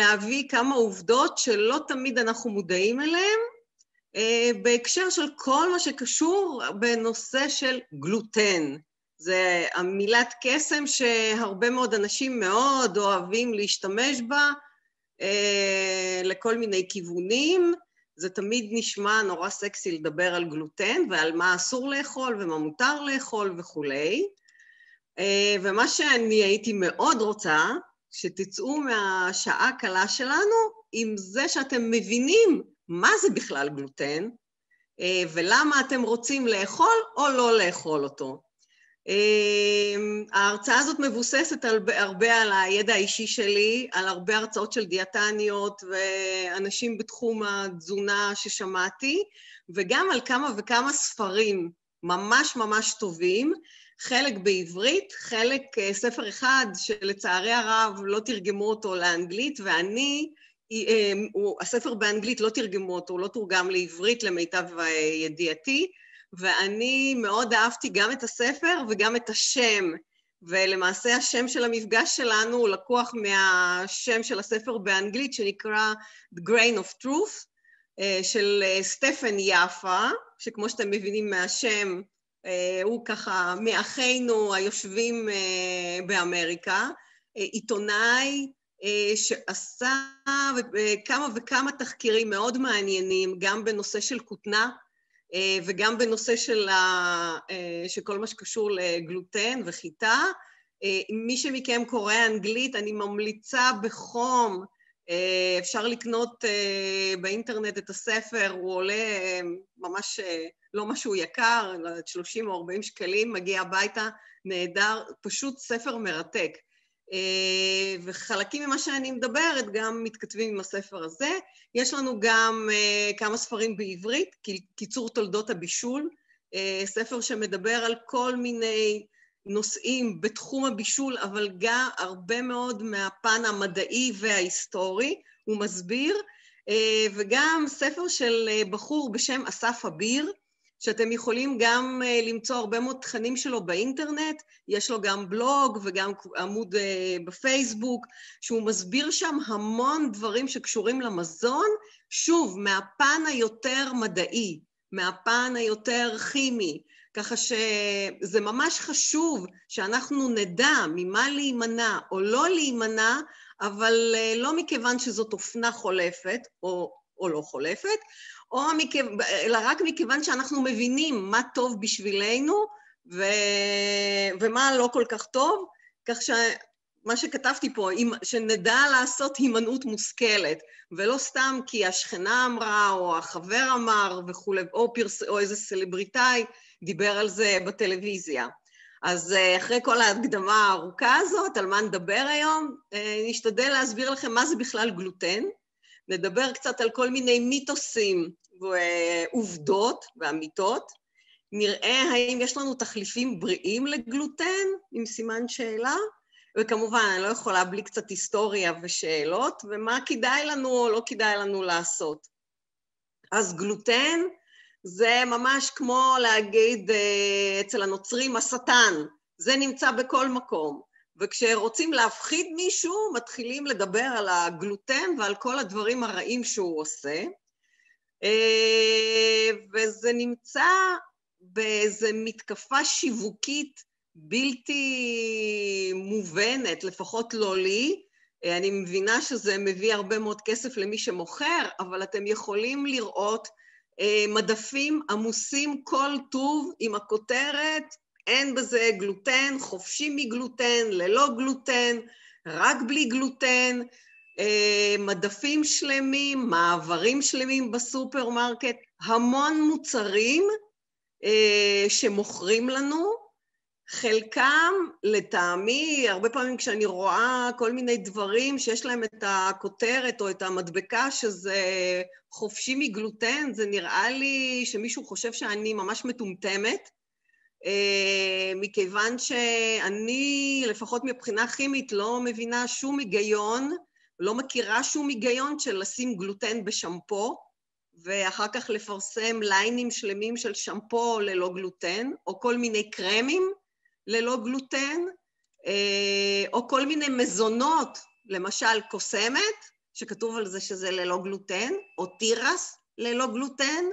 להביא כמה עובדות שלא תמיד אנחנו מודעים אליהן, בהקשר של כל מה שקשור בנושא של גלוטן. זה המילת קסם שהרבה מאוד אנשים מאוד אוהבים להשתמש בה, לכל מיני כיוונים. זה תמיד נשמע נורא סקסי לדבר על גלוטן ועל מה אסור לאכול ומה מותר לאכול וכולי. ומה שאני הייתי מאוד רוצה, שתצאו מהשעה הקלה שלנו עם זה שאתם מבינים מה זה בכלל גלוטן, ולמה אתם רוצים לאכול או לא לאכול אותו. ההרצאה הזאת מבוססת הרבה על הידע האישי שלי, על הרבה הרצאות של דיאטניות ואנשים בתחום התזונה ששמעתי, וגם על כמה וכמה ספרים ממש ממש טובים, חלק בעברית, חלק ספר אחד שלצערי הרב לא תרגמו אותו לאנגלית, ואני, הספר באנגלית לא תרגמו אותו, הוא לא תורגם לעברית למיטב ידיעתי, ואני מאוד אהבתי גם את הספר וגם את השם, ולמעשה השם של המפגש שלנו הוא לקוח מהשם של הספר באנגלית שנקרא The Grain of Truth, של סטפן יפה, שכמו שאתם מבינים מהשם, הוא ככה מאחינו היושבים באמריקה, עיתונאי שעשה כמה וכמה תחקירים מאוד מעניינים, גם בנושא של כותנה, וגם בנושא של כל מה שקשור לגלוטן וחיטה. מי שמכם קורא אנגלית, אני ממליצה בחום, אפשר לקנות באינטרנט את הספר, הוא עולה ממש לא משהו יקר, 30 או 40 שקלים, מגיע הביתה, נהדר, פשוט ספר מרתק. וחלקים ממה שאני מדברת גם מתכתבים עם הספר הזה. יש לנו גם כמה ספרים בעברית, קיצור תולדות הבישול, ספר שמדבר על כל מיני נושאים בתחום הבישול, אבל גם הרבה מאוד מהפן המדעי וההיסטורי, הוא מסביר, וגם ספר של בחור בשם אסף אביר, שאתם יכולים גם למצוא הרבה מאוד תכנים שלו באינטרנט, יש לו גם בלוג וגם עמוד בפייסבוק, שהוא מסביר שם המון דברים שקשורים למזון, שוב, מהפן היותר מדעי, מהפן היותר כימי, ככה שזה ממש חשוב שאנחנו נדע ממה להימנע או לא להימנע, אבל לא מכיוון שזאת אופנה חולפת או לא חולפת, אלא רק מכיוון שאנחנו מבינים מה טוב בשבילנו ומה לא כל כך טוב, כך שמה שכתבתי פה, שנדע לעשות הימנעות מושכלת, ולא סתם כי השכנה אמרה או החבר אמר וכו', או איזה סלבריטאי דיבר על זה בטלוויזיה. אז אחרי כל ההקדמה הארוכה הזאת, על מה נדבר היום, נשתדל להסביר לכם מה זה בכלל גלוטן, נדבר קצת על כל מיני מיתוסים ועובדות ואמיתות, נראה האם יש לנו תחליפים בריאים לגלוטן, עם סימן שאלה, וכמובן אני לא יכולה בלי קצת היסטוריה ושאלות, ומה כדאי לנו או לא כדאי לנו לעשות. אז גלוטן זה ממש כמו להגיד אצל הנוצרים השטן, זה נמצא בכל מקום. וכשרוצים להפחיד מישהו, מתחילים לדבר על הגלוטן ועל כל הדברים הרעים שהוא עושה, וזה נמצא באיזו מתקפה שיווקית בלתי מובנת, לפחות לא לי. אני מבינה שזה מביא הרבה מאוד כסף למי שמוכר, אבל אתם יכולים לראות מדפים עמוסים כל טוב עם הכותרת, אין בזה גלוטן, חופשי מגלוטן, ללא גלוטן, רק בלי גלוטן, מדפים שלמים, מעברים שלמים בסופרמרקט, המון מוצרים שמוכרים לנו, חלקם לטעמי, הרבה פעמים כשאני רואה כל מיני דברים שיש להם את הכותרת או את המדבקה שזה חופשי מגלוטן, זה נראה לי שמישהו חושב שאני ממש מטומטמת, מכיוון שאני, לפחות מבחינה כימית, לא מבינה שום היגיון, לא מכירה שום היגיון של לשים גלוטן בשמפו, ואחר כך לפרסם ליינים שלמים של שמפו ללא גלוטן, או כל מיני קרמים ללא גלוטן, או כל מיני מזונות, למשל קוסמת, שכתוב על זה שזה ללא גלוטן, או תירס ללא גלוטן,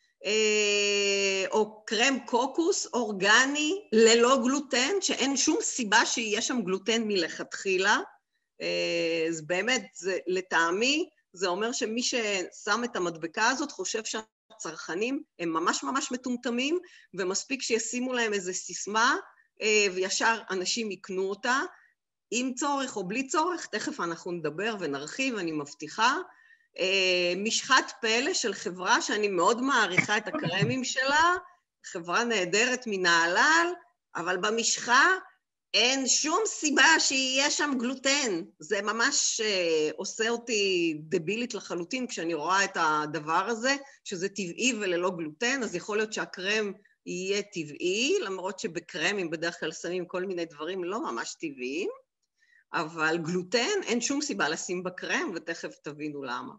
או קרם קוקוס אורגני ללא גלוטן, שאין שום סיבה שיהיה שם גלוטן מלכתחילה. אז באמת, לטעמי, זה אומר שמי ששם את המדבקה הזאת חושב שהצרכנים הם ממש ממש מטומטמים, ומספיק שישימו להם איזו סיסמה, וישר אנשים יקנו אותה, עם צורך או בלי צורך, תכף אנחנו נדבר ונרחיב, אני מבטיחה. משחת פלא של חברה שאני מאוד מעריכה את הקרמים שלה, חברה נהדרת מנהלל, אבל במשחה אין שום סיבה שיהיה שם גלוטן. זה ממש עושה אותי דבילית לחלוטין כשאני רואה את הדבר הזה, שזה טבעי וללא גלוטן, אז יכול להיות שהקרם יהיה טבעי, למרות שבקרמים בדרך כלל שמים כל מיני דברים לא ממש טבעיים, אבל גלוטן אין שום סיבה לשים בקרם, ותכף תבינו למה.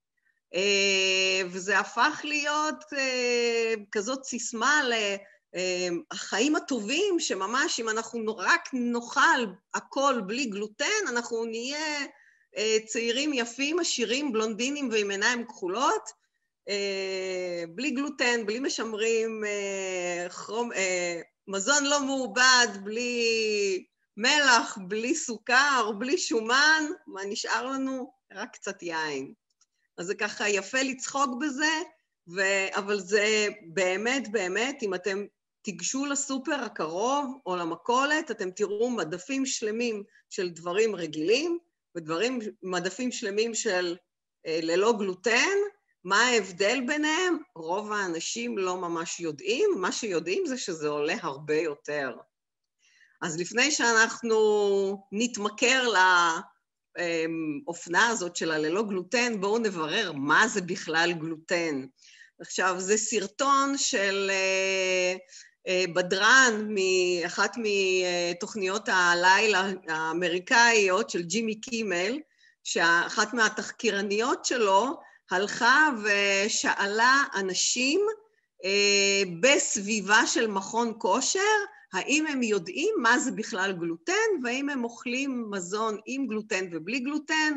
וזה הפך להיות כזאת סיסמה לחיים הטובים, שממש אם אנחנו רק נאכל הכל בלי גלוטן, אנחנו נהיה צעירים יפים, עשירים, בלונדינים ועם עיניים כחולות, בלי גלוטן, בלי משמרים, מזון לא מעובד, בלי מלח, בלי סוכר, בלי שומן, מה נשאר לנו? רק קצת יין. אז זה ככה יפה לצחוק בזה, אבל זה באמת, באמת, אם אתם תיגשו לסופר הקרוב או למכולת, אתם תראו מדפים שלמים של דברים רגילים, מדפים שלמים של ללא גלוטן. מה ההבדל ביניהם? רוב האנשים לא ממש יודעים, מה שיודעים זה שזה עולה הרבה יותר. אז לפני שאנחנו נתמכר לאופנה הזאת של הללא גלוטן, בואו נברר מה זה בכלל גלוטן. עכשיו, זה סרטון של בדרן מאחת מתוכניות הלילה האמריקאיות של ג'ימי קימל, שאחת מהתחקירניות שלו הלכה ושאלה אנשים בסביבה של מכון כושר, האם הם יודעים מה זה בכלל גלוטן, והאם הם אוכלים מזון עם גלוטן ובלי גלוטן.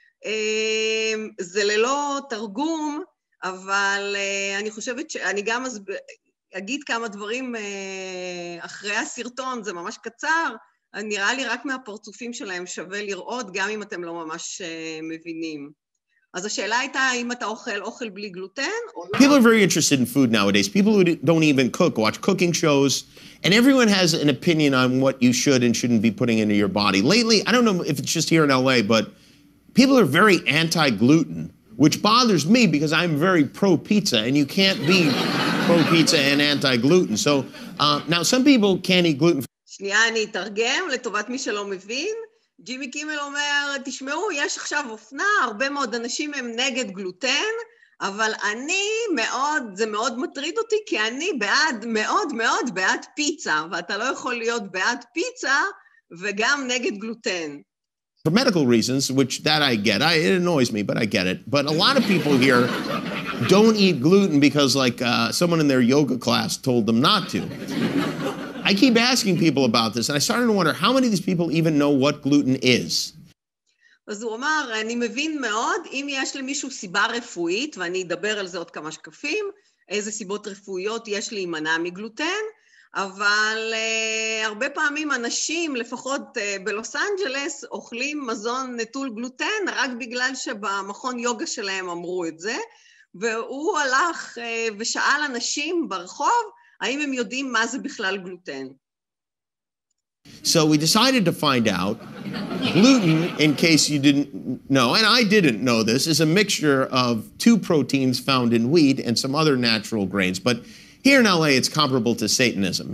זה ללא תרגום, אבל אני חושבת שאני גם אגיד כמה דברים אחרי הסרטון, זה ממש קצר, נראה לי רק מהפרצופים שלהם שווה לראות, גם אם אתם לא ממש מבינים. אז השאלה הייתה, האם אתה אוכל בלי גלוטן או לא? People are very interested in food nowadays. People who don't even cook watch cooking shows, and everyone has an opinion on what you should and shouldn't be putting into your body. Lately, I don't know if it's just here in LA, but people are very anti-gluten, which bothers me because I'm very pro-pizza, and you can't be pro-pizza and anti-gluten. So now some people can't eat gluten. שנייה, אני אתרגם לטובת מי שלא מבין. ג'ימי קימל אומר, תשמעו, יש עכשיו אופנה, הרבה מאוד אנשים הם נגד גלוטן, אבל זה מאוד מטריד אותי, כי אני מאוד בעד פיצה, ואתה לא יכול להיות בעד פיצה וגם נגד גלוטן. For medical reasons, which that I get, it annoys me, but I get it. But a lot of people here don't eat gluten because someone in their yoga class told them not to. I keep asking people about this, and I started to wonder how many of these people even know what gluten is. אז הוא אמר, אני מבין מאוד, אם יש למישהו סיבה רפואית, ואני אדבר על זה עוד כמה שקפים, איזה סיבות רפואיות יש להימנע מגלוטן, אבל הרבה פעמים אנשים, לפחות בלוס אנג'לס, אוכלים מזון נטול גלוטן, רק בגלל שבמכון יוגה שלהם אמרו את זה, והוא הלך ושאל אנשים ברחוב, האם הם יודעים מה זה בכלל גלוטן? So we decided to find out. Gluten, in case you didn't know, and I didn't know this, is a mixture of two proteins found in wheat and some other natural grains. But here in LA, it's comparable to Satanism.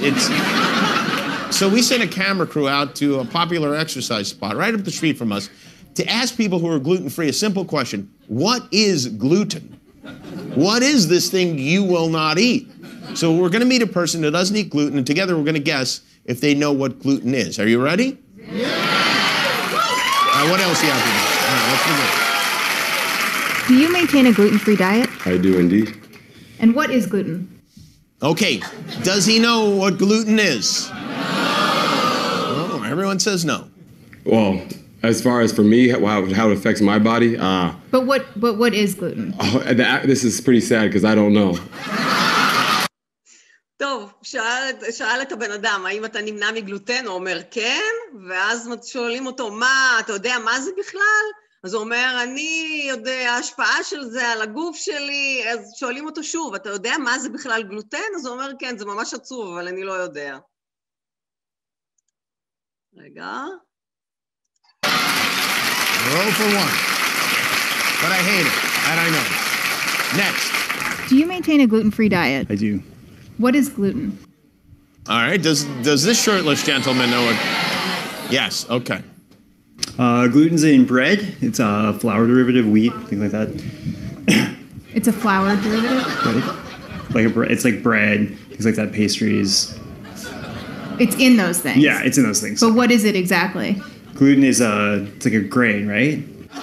So we sent a camera crew out to a popular exercise spot right up the street from us to ask people who are gluten-free a simple question. What is gluten? What is this thing you will not eat? So we're going to meet a person who doesn't eat gluten, and together we're going to guess if they know what gluten is. Are you ready? Yeah! All right, what else do you have to do? All right, let's begin. Do you maintain a gluten-free diet? I do indeed. And what is gluten? Okay, does he know what gluten is? No! Oh, everyone says no. Well, As far as for me, how it affects my body, But what is gluten? This is pretty sad because I don't know. טוב, שאל את הבן אדם, האם אתה נמנע מגלוטן? הוא אומר כן, ואז שואלים אותו, מה, אתה יודע מה זה בכלל? אז הוא אומר, אני יודע, ההשפעה של זה על הגוף שלי, אז שואלים אותו שוב, אתה יודע מה זה בכלל גלוטן? אז הוא אומר, כן, זה ממש עצוב, אבל אני לא יודע. רגע. Roll for one. But I hate it, and I know. Next. Do you maintain a gluten-free diet? I do. What is gluten? All right, does this shirtless gentleman know it? Yes, okay. Gluten's in bread. It's a flour derivative, wheat, things like that. It's a flour derivative? Right. It's like bread, things like that, pastries. It's in those things? Yeah, it's in those things. But what is it exactly? Gluten is it's like a grain, right?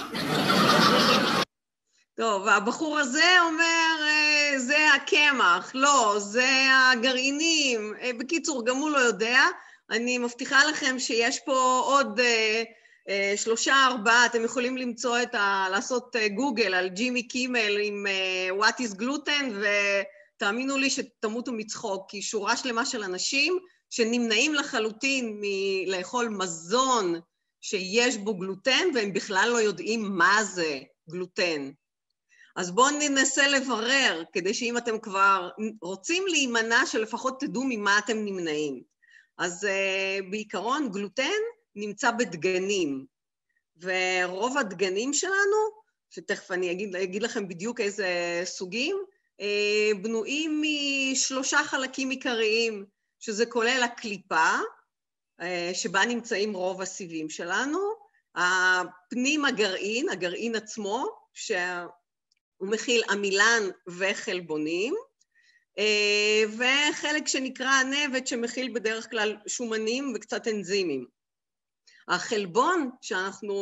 טוב, והבחור הזה אומר, זה הקמח, לא, זה הגרעינים. בקיצור, גם הוא לא יודע. אני מבטיחה לכם שיש פה עוד 3-4, אתם יכולים למצוא לעשות גוגל על ג'ימי קימל עם What is gluten, ותאמינו לי שתמותו מצחוק, כי שורה שלמה של אנשים שנמנעים לחלוטין מלאכול מזון שיש בו גלוטן, והם בכלל לא יודעים מה זה גלוטן. אז בואו ננסה לברר, כדי שאם אתם כבר רוצים להימנע, שלפחות תדעו ממה אתם נמנעים. אז בעיקרון גלוטן נמצא בדגנים, ורוב הדגנים שלנו, שתכף אני אגיד לכם בדיוק איזה סוגים, בנויים מ3 חלקים עיקריים, שזה כולל הקליפה, שבה נמצאים רוב הסיבים שלנו, הפנים הגרעין עצמו, הוא מכיל עמילן וחלבונים, וחלק שנקרא הנבט שמכיל בדרך כלל שומנים וקצת אנזימים. החלבון שאנחנו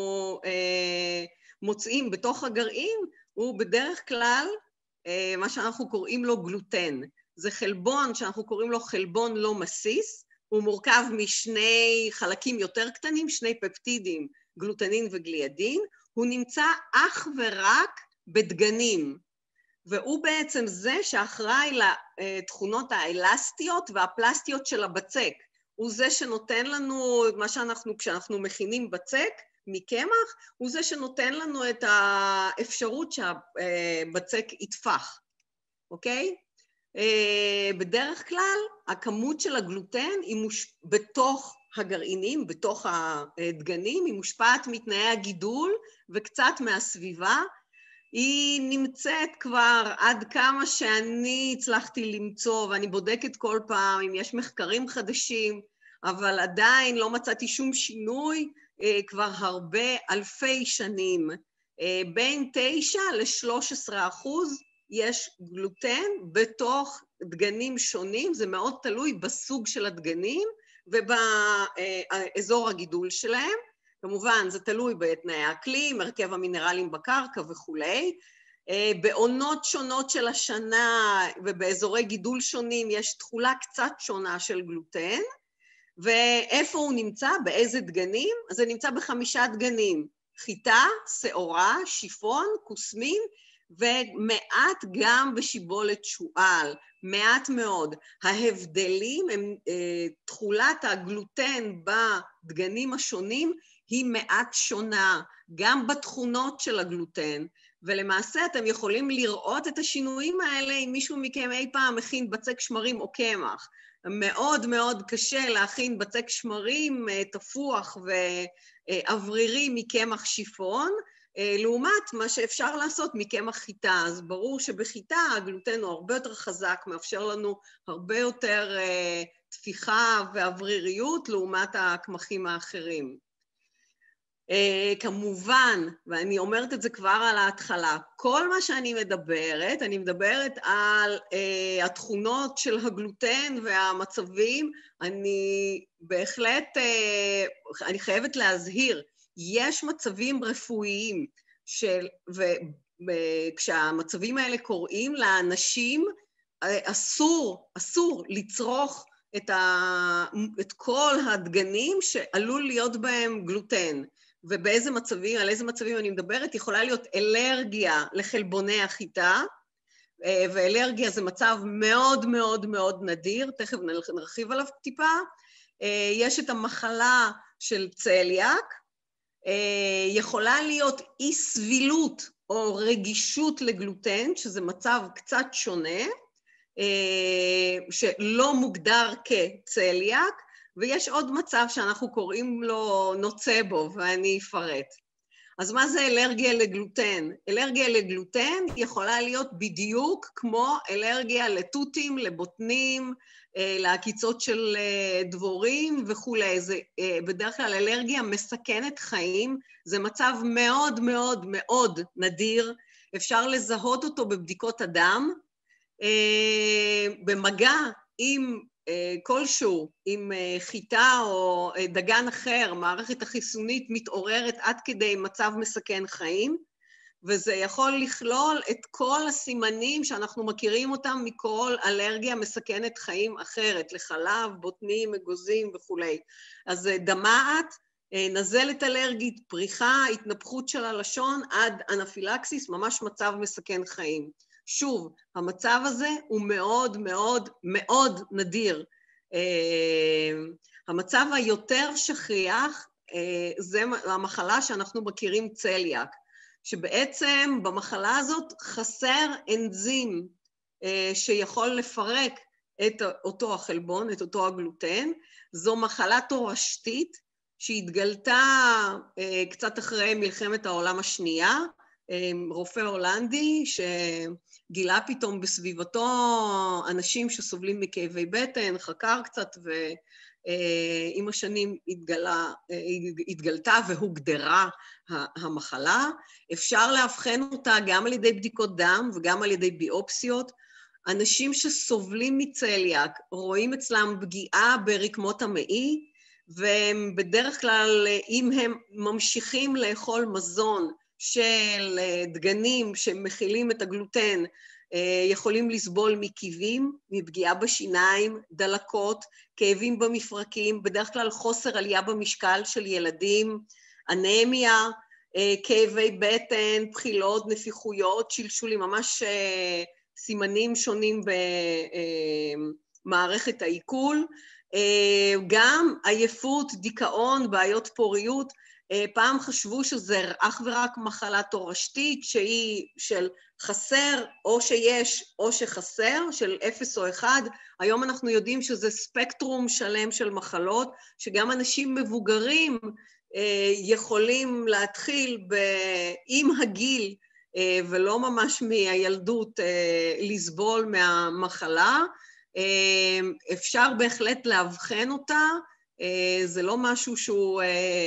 מוצאים בתוך הגרעין הוא בדרך כלל מה שאנחנו קוראים לו גלוטן. זה חלבון שאנחנו קוראים לו חלבון לא מסיס, הוא מורכב משני חלקים יותר קטנים, 2 פפטידים, גלוטנין וגליאדין, הוא נמצא אך ורק בדגנים, והוא בעצם זה שאחראי לתכונות האלסטיות והפלסטיות של הבצק. הוא זה שנותן לנו מה שאנחנו, כשאנחנו מכינים בצק מקמח, הוא זה שנותן לנו את האפשרות שהבצק יתפח, אוקיי? בדרך כלל, הכמות של הגלוטן היא בתוך הגרעינים, בתוך הדגנים, היא מושפעת מתנאי הגידול וקצת מהסביבה. היא נמצאת כבר עד כמה שאני הצלחתי למצוא, ואני בודקת כל פעם אם יש מחקרים חדשים, אבל עדיין לא מצאתי שום שינוי כבר הרבה אלפי שנים. בין 9-13% יש גלוטן בתוך דגנים שונים, זה מאוד תלוי בסוג של הדגנים ובאזור הגידול שלהם. כמובן, זה תלוי בתנאי האקלים, הרכב המינרלים בקרקע וכולי. בעונות שונות של השנה ובאזורי גידול שונים יש תכולה קצת שונה של גלוטן, ואיפה הוא נמצא? באיזה דגנים? אז זה נמצא ב5 דגנים, חיטה, שעורה, שיפון, כוסמין, ומעט גם בשיבולת שועל, מעט מאוד. ההבדלים הם תכולת הגלוטן בדגנים השונים היא מעט שונה, גם בתכונות של הגלוטן, ולמעשה אתם יכולים לראות את השינויים האלה אם מישהו מכם אי פעם מכין בצק שמרים או קמח. מאוד מאוד קשה להכין בצק שמרים תפוח ואוורירי מקמח שיפון, לעומת מה שאפשר לעשות מקמח חיטה. אז ברור שבחיטה הגלוטן הוא הרבה יותר חזק, מאפשר לנו הרבה יותר תפיחה ואווריריות לעומת הקמחים האחרים. כמובן, ואני אומרת את זה כבר על ההתחלה, כל מה שאני מדברת, אני מדברת על התכונות של הגלוטן והמצבים, אני בהחלט, אני חייבת להזהיר, יש מצבים רפואיים וכשהמצבים האלה קורים לאנשים, אסור לצרוך את כל הדגנים שעלול להיות בהם גלוטן. ובאיזה מצבים, על איזה מצבים אני מדברת, יכולה להיות אלרגיה לחלבוני החיטה, ואלרגיה זה מצב מאוד מאוד מאוד נדיר, תכף נרחיב עליו טיפה. יש את המחלה של צליאק, יכולה להיות אי סבילות או רגישות לגלוטן, שזה מצב קצת שונה, שלא מוגדר כצליאק, ויש עוד מצב שאנחנו קוראים לו נוצבו, ואני אפרט. אז מה זה אלרגיה לגלוטן? אלרגיה לגלוטן יכולה להיות בדיוק כמו אלרגיה לתותים, לבוטנים, לעקיצות של דבורים וכולי. זה בדרך כלל אלרגיה מסכנת חיים, זה מצב מאוד מאוד מאוד נדיר, אפשר לזהות אותו בבדיקות הדם, במגע עם כלשהו, עם חיטה או דגן אחר, מערכת החיסונית מתעוררת עד כדי מצב מסכן חיים, וזה יכול לכלול את כל הסימנים שאנחנו מכירים אותם מכל אלרגיה מסכנת חיים אחרת, לחלב, בוטנים, אגוזים וכולי. אז דמעת, נזלת אלרגית, פריחה, התנפחות של הלשון, עד אנפילקסיס, ממש מצב מסכן חיים. שוב, המצב הזה הוא מאוד מאוד מאוד נדיר. המצב היותר שכיח זה המחלה שאנחנו מכירים צליאק, שבעצם במחלה הזאת חסר אנזים שיכול לפרק את אותו החלבון, את אותו הגלוטן. זו מחלה תורשתית שהתגלתה קצת אחרי מלחמת העולם השנייה, רופא הולנדי שגילה פתאום בסביבתו אנשים שסובלים מכאבי בטן, חקר קצת ועם השנים התגלתה והוגדרה המחלה. אפשר להבחן אותה גם על ידי בדיקות דם וגם על ידי ביופסיות. אנשים שסובלים מצליאק רואים אצלם פגיעה ברקמות המעי, והם בדרך כלל, אם הם ממשיכים לאכול מזון של דגנים שמכילים את הגלוטן, יכולים לסבול מכאבים, מפגיעה בשיניים, דלקות, כאבים במפרקים, בדרך כלל חוסר עלייה במשקל של ילדים, אנמיה, כאבי בטן, בחילות, נפיחויות, שלשולים, ממש סימנים שונים במערכת העיכול, גם עייפות, דיכאון, בעיות פוריות. פעם חשבו שזה אך ורק מחלה תורשתית שהיא של חסר או שיש או שחסר, של 0 או 1. היום אנחנו יודעים שזה ספקטרום שלם של מחלות, שגם אנשים מבוגרים יכולים להתחיל עם הגיל ולא ממש מהילדות לסבול מהמחלה. אפשר בהחלט להבחן אותה, זה לא משהו שהוא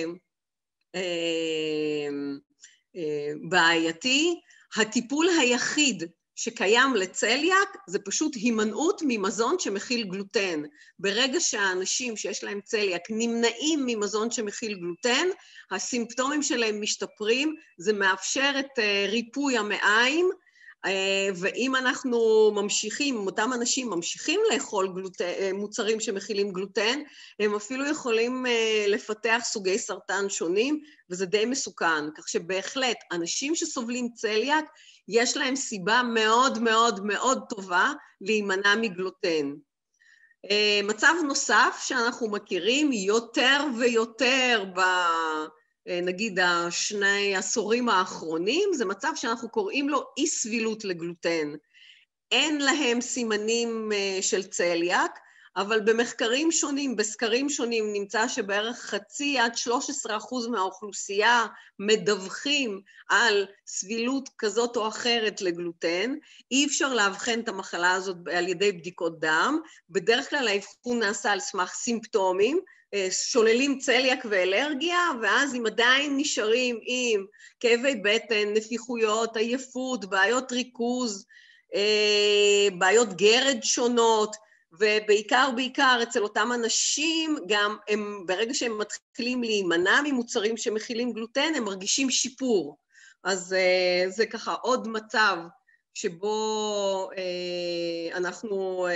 בעייתי. הטיפול היחיד שקיים לצליאק זה פשוט הימנעות ממזון שמכיל גלוטן. ברגע שהאנשים שיש להם צליאק נמנעים ממזון שמכיל גלוטן, הסימפטומים שלהם משתפרים, זה מאפשר את ריפוי המעיים, ואם אנחנו ממשיכים, אותם אנשים ממשיכים לאכול מוצרים שמכילים גלוטן, הם אפילו יכולים לפתח סוגי סרטן שונים, וזה די מסוכן. כך שבהחלט, אנשים שסובלים צליאק, יש להם סיבה מאוד מאוד מאוד טובה להימנע מגלוטן. מצב נוסף שאנחנו מכירים יותר ויותר נגיד השני עשורים האחרונים, זה מצב שאנחנו קוראים לו אי סבילות לגלוטן. אין להם סימנים של צליאק, אבל במחקרים שונים, בסקרים שונים, נמצא שבערך 0.5-13% מהאוכלוסייה מדווחים על סבילות כזאת או אחרת לגלוטן. אי אפשר להבחן את המחלה הזאת על ידי בדיקות דם, בדרך כלל האבחון נעשה על סמך סימפטומים, שוללים צליאק ואלרגיה, ואז אם עדיין נשארים עם כאבי בטן, נפיחויות, עייפות, בעיות ריכוז, בעיות גרד שונות, ובעיקר אצל אותם אנשים, גם הם, ברגע שהם מתחילים להימנע ממוצרים שמכילים גלוטן, הם מרגישים שיפור. אז זה ככה עוד מצב שבו אנחנו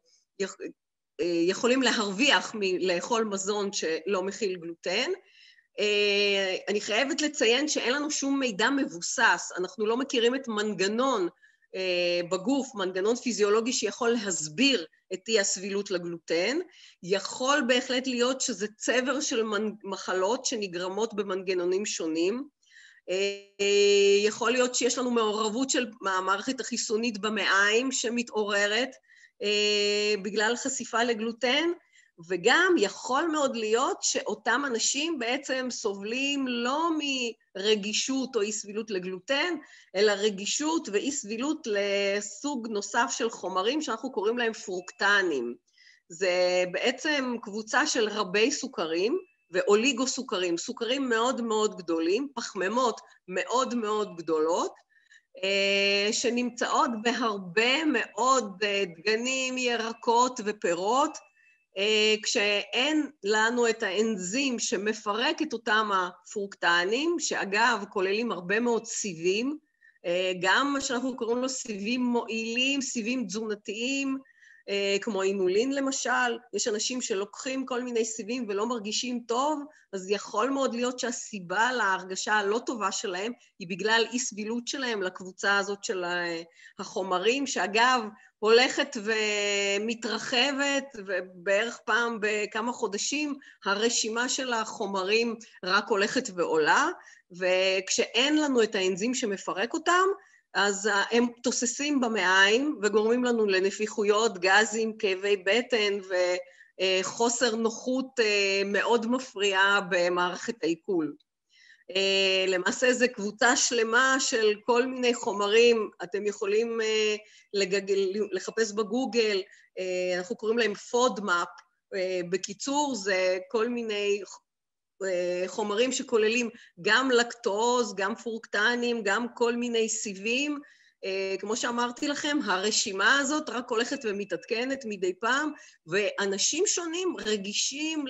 יכולים להרוויח מלאכול מזון שלא מכיל גלוטן. אני חייבת לציין שאין לנו שום מידע מבוסס, אנחנו לא מכירים את מנגנון בגוף, מנגנון פיזיולוגי שיכול להסביר את אי הסבילות לגלוטן, יכול בהחלט להיות שזה צבר של מחלות שנגרמות במנגנונים שונים, יכול להיות שיש לנו מעורבות של המערכת החיסונית במעיים שמתעוררת בגלל חשיפה לגלוטן, וגם יכול מאוד להיות שאותם אנשים בעצם סובלים לא מרגישות או אי סבילות לגלוטן, אלא רגישות ואי סבילות לסוג נוסף של חומרים שאנחנו קוראים להם פרוקטנים. זה בעצם קבוצה של רבי סוכרים ואוליגוסוכרים, סוכרים מאוד מאוד גדולים, פחמימות מאוד מאוד גדולות, שנמצאות בהרבה מאוד דגנים, ירקות ופירות, כשאין לנו את האנזים שמפרק את אותם הפרוקטנים, שאגב כוללים הרבה מאוד סיבים, גם מה שאנחנו קוראים לו סיבים מועילים, סיבים תזונתיים, כמו אינולין למשל, יש אנשים שלוקחים כל מיני סיבים ולא מרגישים טוב, אז יכול מאוד להיות שהסיבה להרגשה הלא טובה שלהם היא בגלל אי סבילות שלהם לקבוצה הזאת של החומרים, שאגב הולכת ומתרחבת, ובערך פעם בכמה חודשים הרשימה של החומרים רק הולכת ועולה, וכשאין לנו את האנזים שמפרק אותם, אז הם תוססים במעיים וגורמים לנו לנפיחויות, גזים, כאבי בטן וחוסר נוחות מאוד מפריעה במערכת העיכול. למעשה זו קבוצה שלמה של כל מיני חומרים, אתם יכולים לחפש בגוגל, אנחנו קוראים להם פודמאפ, בקיצור זה כל מיני חומרים שכוללים גם לקטוז, גם פרוקטנים, גם כל מיני סיבים, כמו שאמרתי לכם, הרשימה הזאת רק הולכת ומתעדכנת מדי פעם, ואנשים שונים רגישים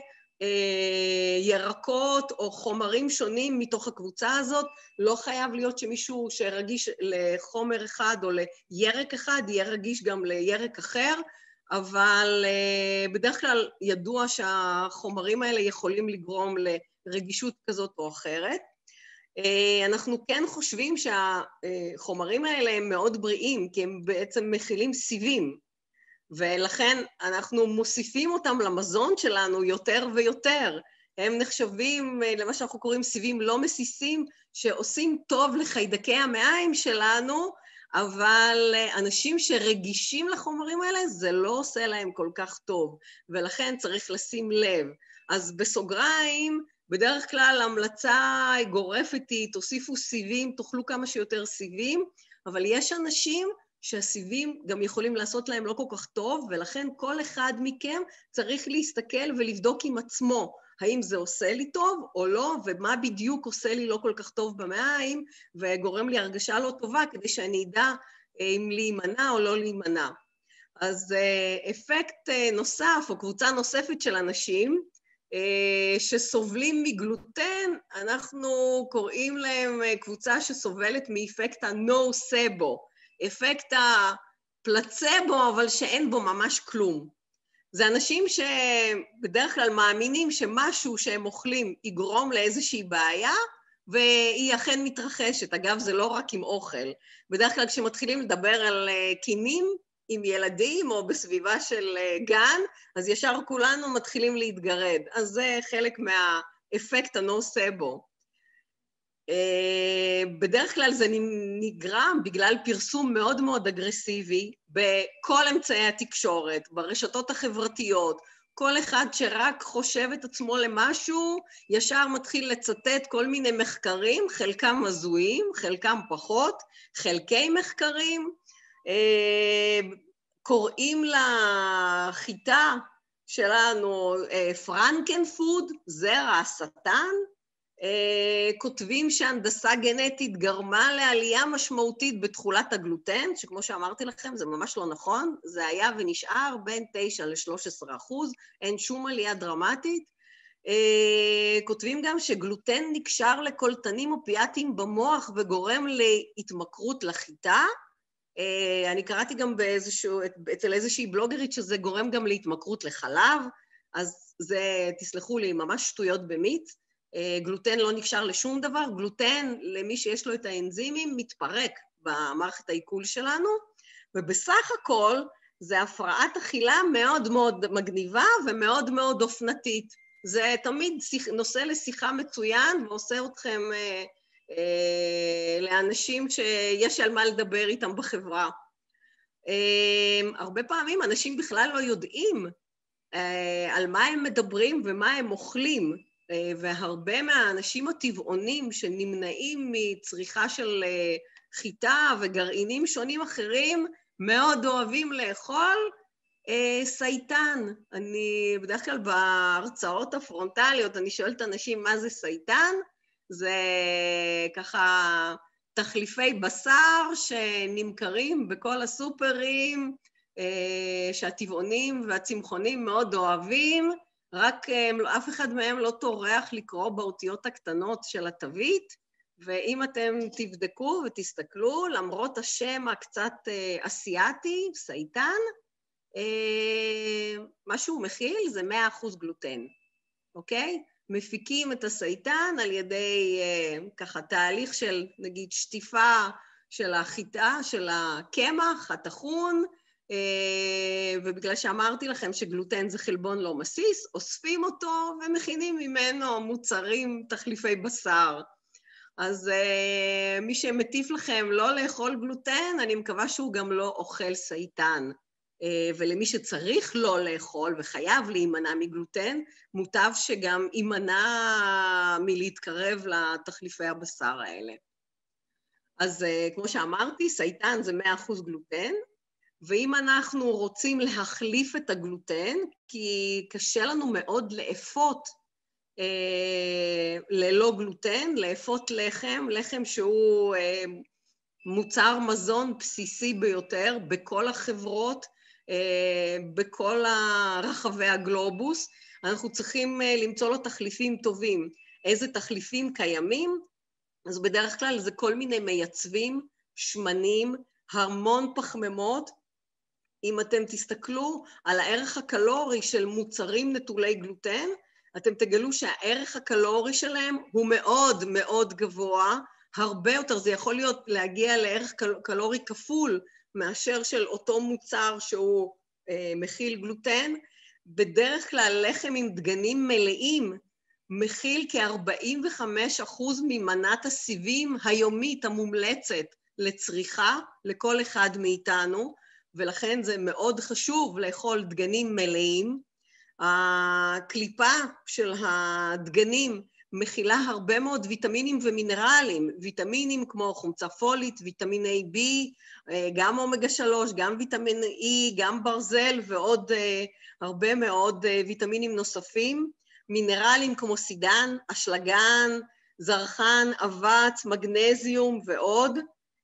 לירקות או חומרים שונים מתוך הקבוצה הזאת, לא חייב להיות שמישהו שרגיש לחומר אחד או לירק אחד, יהיה רגיש גם לירק אחר, אבל בדרך כלל ידוע שהחומרים האלה יכולים לגרום לרגישות כזאת או אחרת. אנחנו כן חושבים שהחומרים האלה הם מאוד בריאים, כי הם בעצם מכילים סיבים, ולכן אנחנו מוסיפים אותם למזון שלנו יותר ויותר. הם נחשבים למה שאנחנו קוראים סיבים לא מסיסים, שעושים טוב לחיידקי המעיים שלנו, אבל אנשים שרגישים לחומרים האלה, זה לא עושה להם כל כך טוב, ולכן צריך לשים לב. אז בסוגריים, בדרך כלל המלצה גורפת היא, תוסיפו סיבים, תאכלו כמה שיותר סיבים, אבל יש אנשים שהסיבים גם יכולים לעשות להם לא כל כך טוב, ולכן כל אחד מכם צריך להסתכל ולבדוק עם עצמו, האם זה עושה לי טוב או לא, ומה בדיוק עושה לי לא כל כך טוב במעיים, וגורם לי הרגשה לא טובה, כדי שאני אדע אם להימנע או לא להימנע. אז אפקט נוסף, או קבוצה נוספת של אנשים, שסובלים מגלוטן, אנחנו קוראים להם קבוצה שסובלת מאפקט הנוסבו, אפקט הפלצבו, אבל שאין בו ממש כלום. זה אנשים שבדרך כלל מאמינים שמשהו שהם אוכלים יגרום לאיזושהי בעיה, והיא אכן מתרחשת. אגב, זה לא רק עם אוכל. בדרך כלל כשמתחילים לדבר על קינים עם ילדים או בסביבה של גן, אז ישר כולנו מתחילים להתגרד. אז זה חלק מהאפקט הנוסבו. בדרך כלל זה נגרם בגלל פרסום מאוד מאוד אגרסיבי בכל אמצעי התקשורת, ברשתות החברתיות, כל אחד שרק חושב את עצמו למשהו, ישר מתחיל לצטט כל מיני מחקרים, חלקם הזויים, חלקם פחות, חלקי מחקרים, קוראים לחיטה שלנו פרנקנפוד, זרע השטן, כותבים שהנדסה גנטית גרמה לעלייה משמעותית בתכולת הגלוטן, שכמו שאמרתי לכם זה ממש לא נכון, זה היה ונשאר בין 9 ל-13%, אין שום עלייה דרמטית. כותבים גם שגלוטן נקשר לקולטנים אופיאטיים במוח וגורם להתמכרות לחיטה, אני קראתי גם אצל איזושהי בלוגרית שזה גורם גם להתמכרות לחלב, אז זה, תסלחו לי, ממש שטויות במיץ. גלוטן לא נקשר לשום דבר, גלוטן, למי שיש לו את האנזימים, מתפרק במערכת העיכול שלנו, ובסך הכל זה הפרעת אכילה מאוד מאוד מגניבה ומאוד מאוד אופנתית. זה תמיד נושא לשיחה מצוין, ועושה אתכם לאנשים שיש על מה לדבר איתם בחברה. הרבה פעמים אנשים בכלל לא יודעים על מה הם מדברים ומה הם אוכלים, והרבה מהאנשים הטבעונים שנמנעים מצריכה של חיטה וגרעינים שונים אחרים, מאוד אוהבים לאכול סייטן. אני בדרך כלל בהרצאות הפרונטליות, אני שואלת אנשים מה זה סייטן, זה ככה תחליפי בשר שנמכרים בכל הסופרים, שהטבעונים והצמחונים מאוד אוהבים, רק אף אחד מהם לא טורח לקרוא באותיות הקטנות של התווית, ואם אתם תבדקו ותסתכלו, למרות השם הקצת אסיאטי, סייטן, מה שהוא מכיל זה 100% גלוטן, אוקיי? מפיקים את הסייטן על ידי ככה תהליך של נגיד שטיפה של החיטה, של הקמח, הטחון, ובגלל שאמרתי לכם שגלוטן זה חלבון לא מסיס, אוספים אותו ומכינים ממנו מוצרים, תחליפי בשר. אז מי שמטיף לכם לא לאכול גלוטן, אני מקווה שהוא גם לא אוכל סייטן. ולמי שצריך לא לאכול וחייב להימנע מגלוטן, מוטב שגם יימנע מלהתקרב לתחליפי הבשר האלה. אז כמו שאמרתי, סייטן זה 100% גלוטן, ואם אנחנו רוצים להחליף את הגלוטן, כי קשה לנו מאוד לאפות ללא גלוטן, לאפות לחם, לחם שהוא מוצר מזון בסיסי ביותר בכל החברות, בכל רחבי הגלובוס, אנחנו צריכים למצוא לו תחליפים טובים. איזה תחליפים קיימים? אז בדרך כלל זה כל מיני מייצבים, שמנים, המון פחמימות. אם אתם תסתכלו על הערך הקלורי של מוצרים נטולי גלוטן, אתם תגלו שהערך הקלורי שלהם הוא מאוד מאוד גבוה, הרבה יותר, זה יכול להגיע לערך קלורי כפול מאשר של אותו מוצר שהוא מכיל גלוטן. בדרך כלל לחם עם דגנים מלאים מכיל כ-45% ממנת הסיבים היומית המומלצת לצריכה לכל אחד מאיתנו, ולכן זה מאוד חשוב לאכול דגנים מלאים. הקליפה של הדגנים מכילה הרבה מאוד ויטמינים ומינרלים, ויטמינים כמו חומצה פולית, ויטמין A, B, גם אומגה 3, גם ויטמין E, גם ברזל ועוד הרבה מאוד ויטמינים נוספים, מינרלים כמו סידן, אשלגן, זרחן, אבץ, מגנזיום ועוד,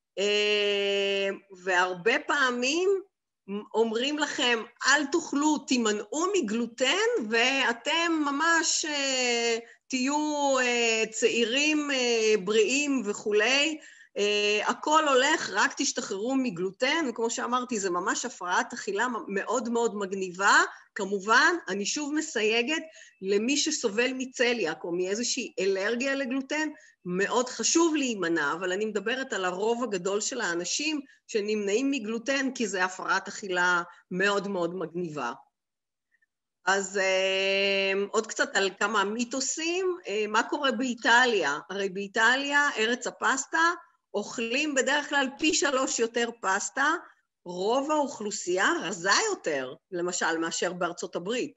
והרבה פעמים אומרים לכם, אל תאכלו, תימנעו מגלוטן, ואתם ממש תהיו צעירים, בריאים וכולי, הכל הולך, רק תשתחררו מגלוטן, וכמו שאמרתי, זה ממש הפרעת אכילה מאוד מאוד מגניבה, כמובן, אני שוב מסייגת, למי שסובל מצליאק או מאיזושהי אלרגיה לגלוטן, מאוד חשוב להימנע, אבל אני מדברת על הרוב הגדול של האנשים שנמנעים מגלוטן, כי זה הפרעת אכילה מאוד מאוד מגניבה. אז עוד קצת על כמה מיתוסים, מה קורה באיטליה? הרי באיטליה, ארץ הפסטה, אוכלים בדרך כלל פי 3 יותר פסטה, רוב האוכלוסייה רזה יותר, למשל, מאשר בארצות הברית.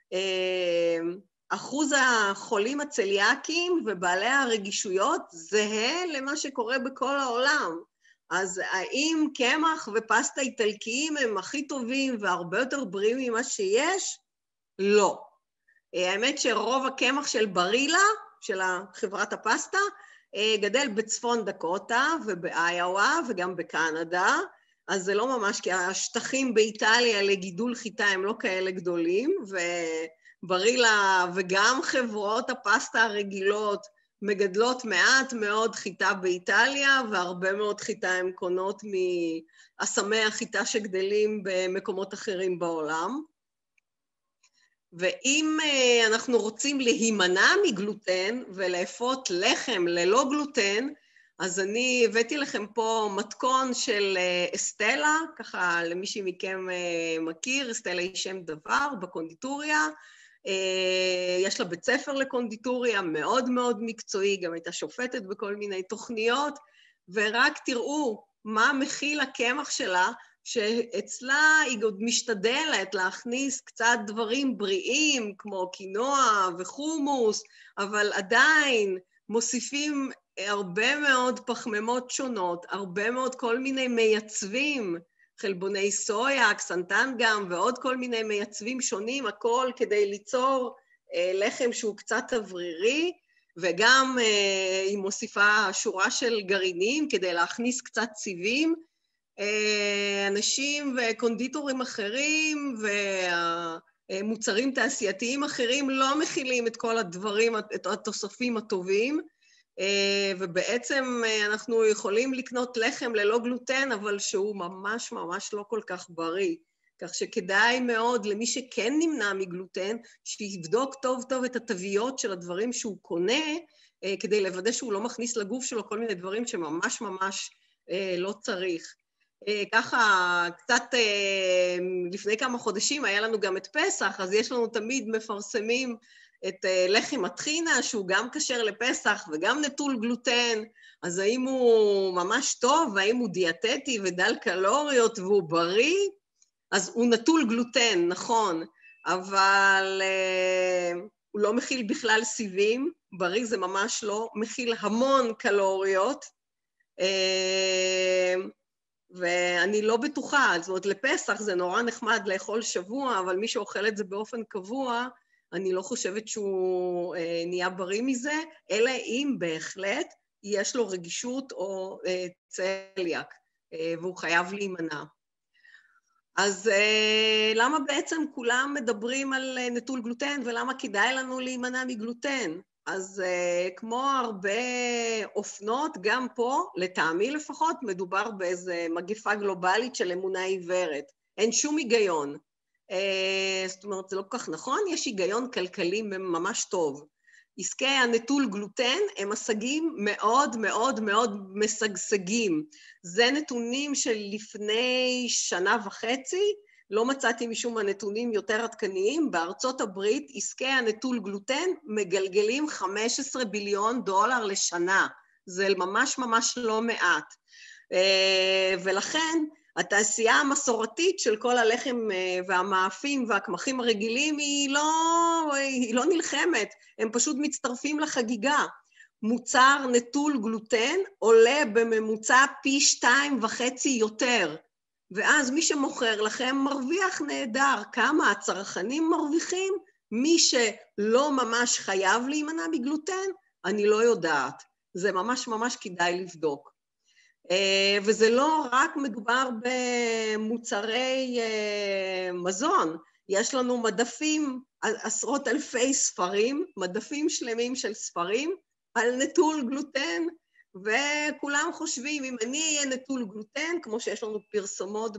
אחוז החולים הצליאקים ובעלי הרגישויות זהה למה שקורה בכל העולם. אז האם קמח ופסטה איטלקיים הם הכי טובים והרבה יותר בריאים ממה שיש? לא. האמת שרוב הקמח של ברילה, של חברת הפסטה, גדל בצפון דקוטה ובאיואה וגם בקנדה, אז זה לא ממש, כי השטחים באיטליה לגידול חיטה הם לא כאלה גדולים, וברילה וגם חברות הפסטה הרגילות מגדלות מעט מאוד חיטה באיטליה, והרבה מאוד חיטה הן קונות מאסמי החיטה שגדלים במקומות אחרים בעולם. ואם אנחנו רוצים להימנע מגלוטן ולאפות לחם ללא גלוטן, אז אני הבאתי לכם פה מתכון של אסטלה, ככה למי מכם מכיר, אסטלה היא שם דבר בקונדיטוריה, יש לה בית ספר לקונדיטוריה מאוד מאוד מקצועי, גם הייתה שופטת בכל מיני תוכניות, ורק תראו מה מכיל הקמח שלה, שאצלה היא עוד משתדלת להכניס קצת דברים בריאים, כמו קינוע וחומוס, אבל עדיין מוסיפים הרבה מאוד פחמימות שונות, הרבה מאוד כל מיני מייצבים, חלבוני סויה, קסנטן גם, ועוד כל מיני מייצבים שונים, הכל כדי ליצור לחם שהוא קצת אוורירי, וגם היא מוסיפה שורה של גרעינים כדי להכניס קצת צבעים. אנשים וקונדיטורים אחרים ומוצרים תעשייתיים אחרים לא מכילים את כל הדברים, את התוספים הטובים, ובעצם אנחנו יכולים לקנות לחם ללא גלוטן, אבל שהוא ממש ממש לא כל כך בריא. כך שכדאי מאוד למי שכן נמנע מגלוטן, שיבדוק טוב טוב את התוויות של הדברים שהוא קונה, כדי לוודא שהוא לא מכניס לגוף שלו כל מיני דברים שממש ממש לא צריך. ככה, קצת לפני כמה חודשים היה לנו גם את פסח, אז יש לנו תמיד מפרסמים את לחם הטחינה, שהוא גם כשר לפסח וגם נטול גלוטן, אז האם הוא ממש טוב, והאם הוא דיאטטי ודל קלוריות והוא בריא? אז הוא נטול גלוטן, נכון, אבל הוא לא מכיל בכלל סיבים, בריא זה ממש לא, מכיל המון קלוריות, ואני לא בטוחה, זאת אומרת, לפסח זה נורא נחמד לאכול שבוע, אבל מי שאוכל את זה באופן קבוע, אני לא חושבת שהוא נהיה בריא מזה, אלא אם בהחלט יש לו רגישות או צליאק, והוא חייב להימנע. אז למה בעצם כולם מדברים על נטול גלוטן, ולמה כדאי לנו להימנע מגלוטן? אז כמו הרבה אופנות, גם פה, לטעמי לפחות, מדובר באיזה מגפה גלובלית של אמונה עיוורת. אין שום היגיון. זאת אומרת, זה לא כל כך נכון, יש היגיון כלכלי ממש טוב. עסקי הנטול גלוטן הם השגים מאוד מאוד מאוד משגשגים. זה נתונים של לפני שנה וחצי, לא מצאתי משום הנתונים יותר עדכניים, בארצות הברית עסקי הנטול גלוטן מגלגלים $15 ביליון לשנה, זה ממש ממש לא מעט. ולכן התעשייה המסורתית של כל הלחם והמאפים והקמחים הרגילים היא לא נלחמת, הם פשוט מצטרפים לחגיגה. מוצר נטול גלוטן עולה בממוצע פי 2.5 יותר, ואז מי שמוכר לכם מרוויח נהדר. כמה הצרכנים מרוויחים? מי שלא ממש חייב להימנע מגלוטן, אני לא יודעת. זה ממש ממש כדאי לבדוק. וזה לא רק מדובר במוצרי מזון, יש לנו מדפים, עשרות אלפי ספרים, מדפים שלמים של ספרים על נטול גלוטן, וכולם חושבים, אם אני אהיה נטול גלוטן, כמו שיש לנו פרסומות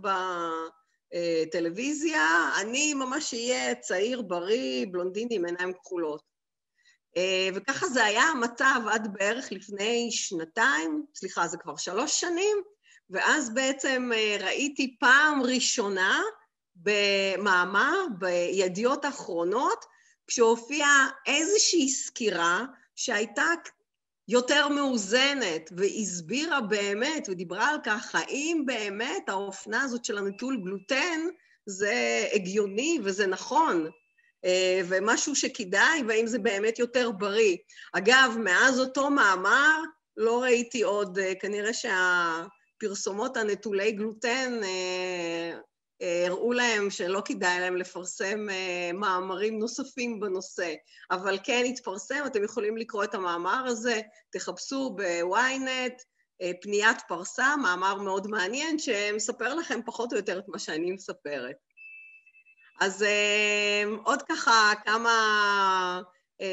בטלוויזיה, אני ממש אהיה צעיר, בריא, בלונדיני עם עיניים כחולות. וככה זה היה המצב עד בערך לפני זה כבר 3 שנים, ואז בעצם ראיתי פעם ראשונה במאמר, בידיעות האחרונות, כשהופיעה איזושהי סקירה שהייתה יותר מאוזנת, והסבירה באמת, ודיברה על כך, האם באמת האופנה הזאת של הנטול גלוטן, זה הגיוני וזה נכון, ומשהו שכדאי, והאם זה באמת יותר בריא. אגב, מאז אותו מאמר, לא ראיתי עוד, כנראה שהפרסומות הנטולי גלוטן הראו להם שלא כדאי להם לפרסם מאמרים נוספים בנושא, אבל כן התפרסם, אתם יכולים לקרוא את המאמר הזה, תחפשו בוויינט, פניית פרסה, מאמר מאוד מעניין, שמספר לכם פחות או יותר את מה שאני מספרת. אז עוד ככה כמה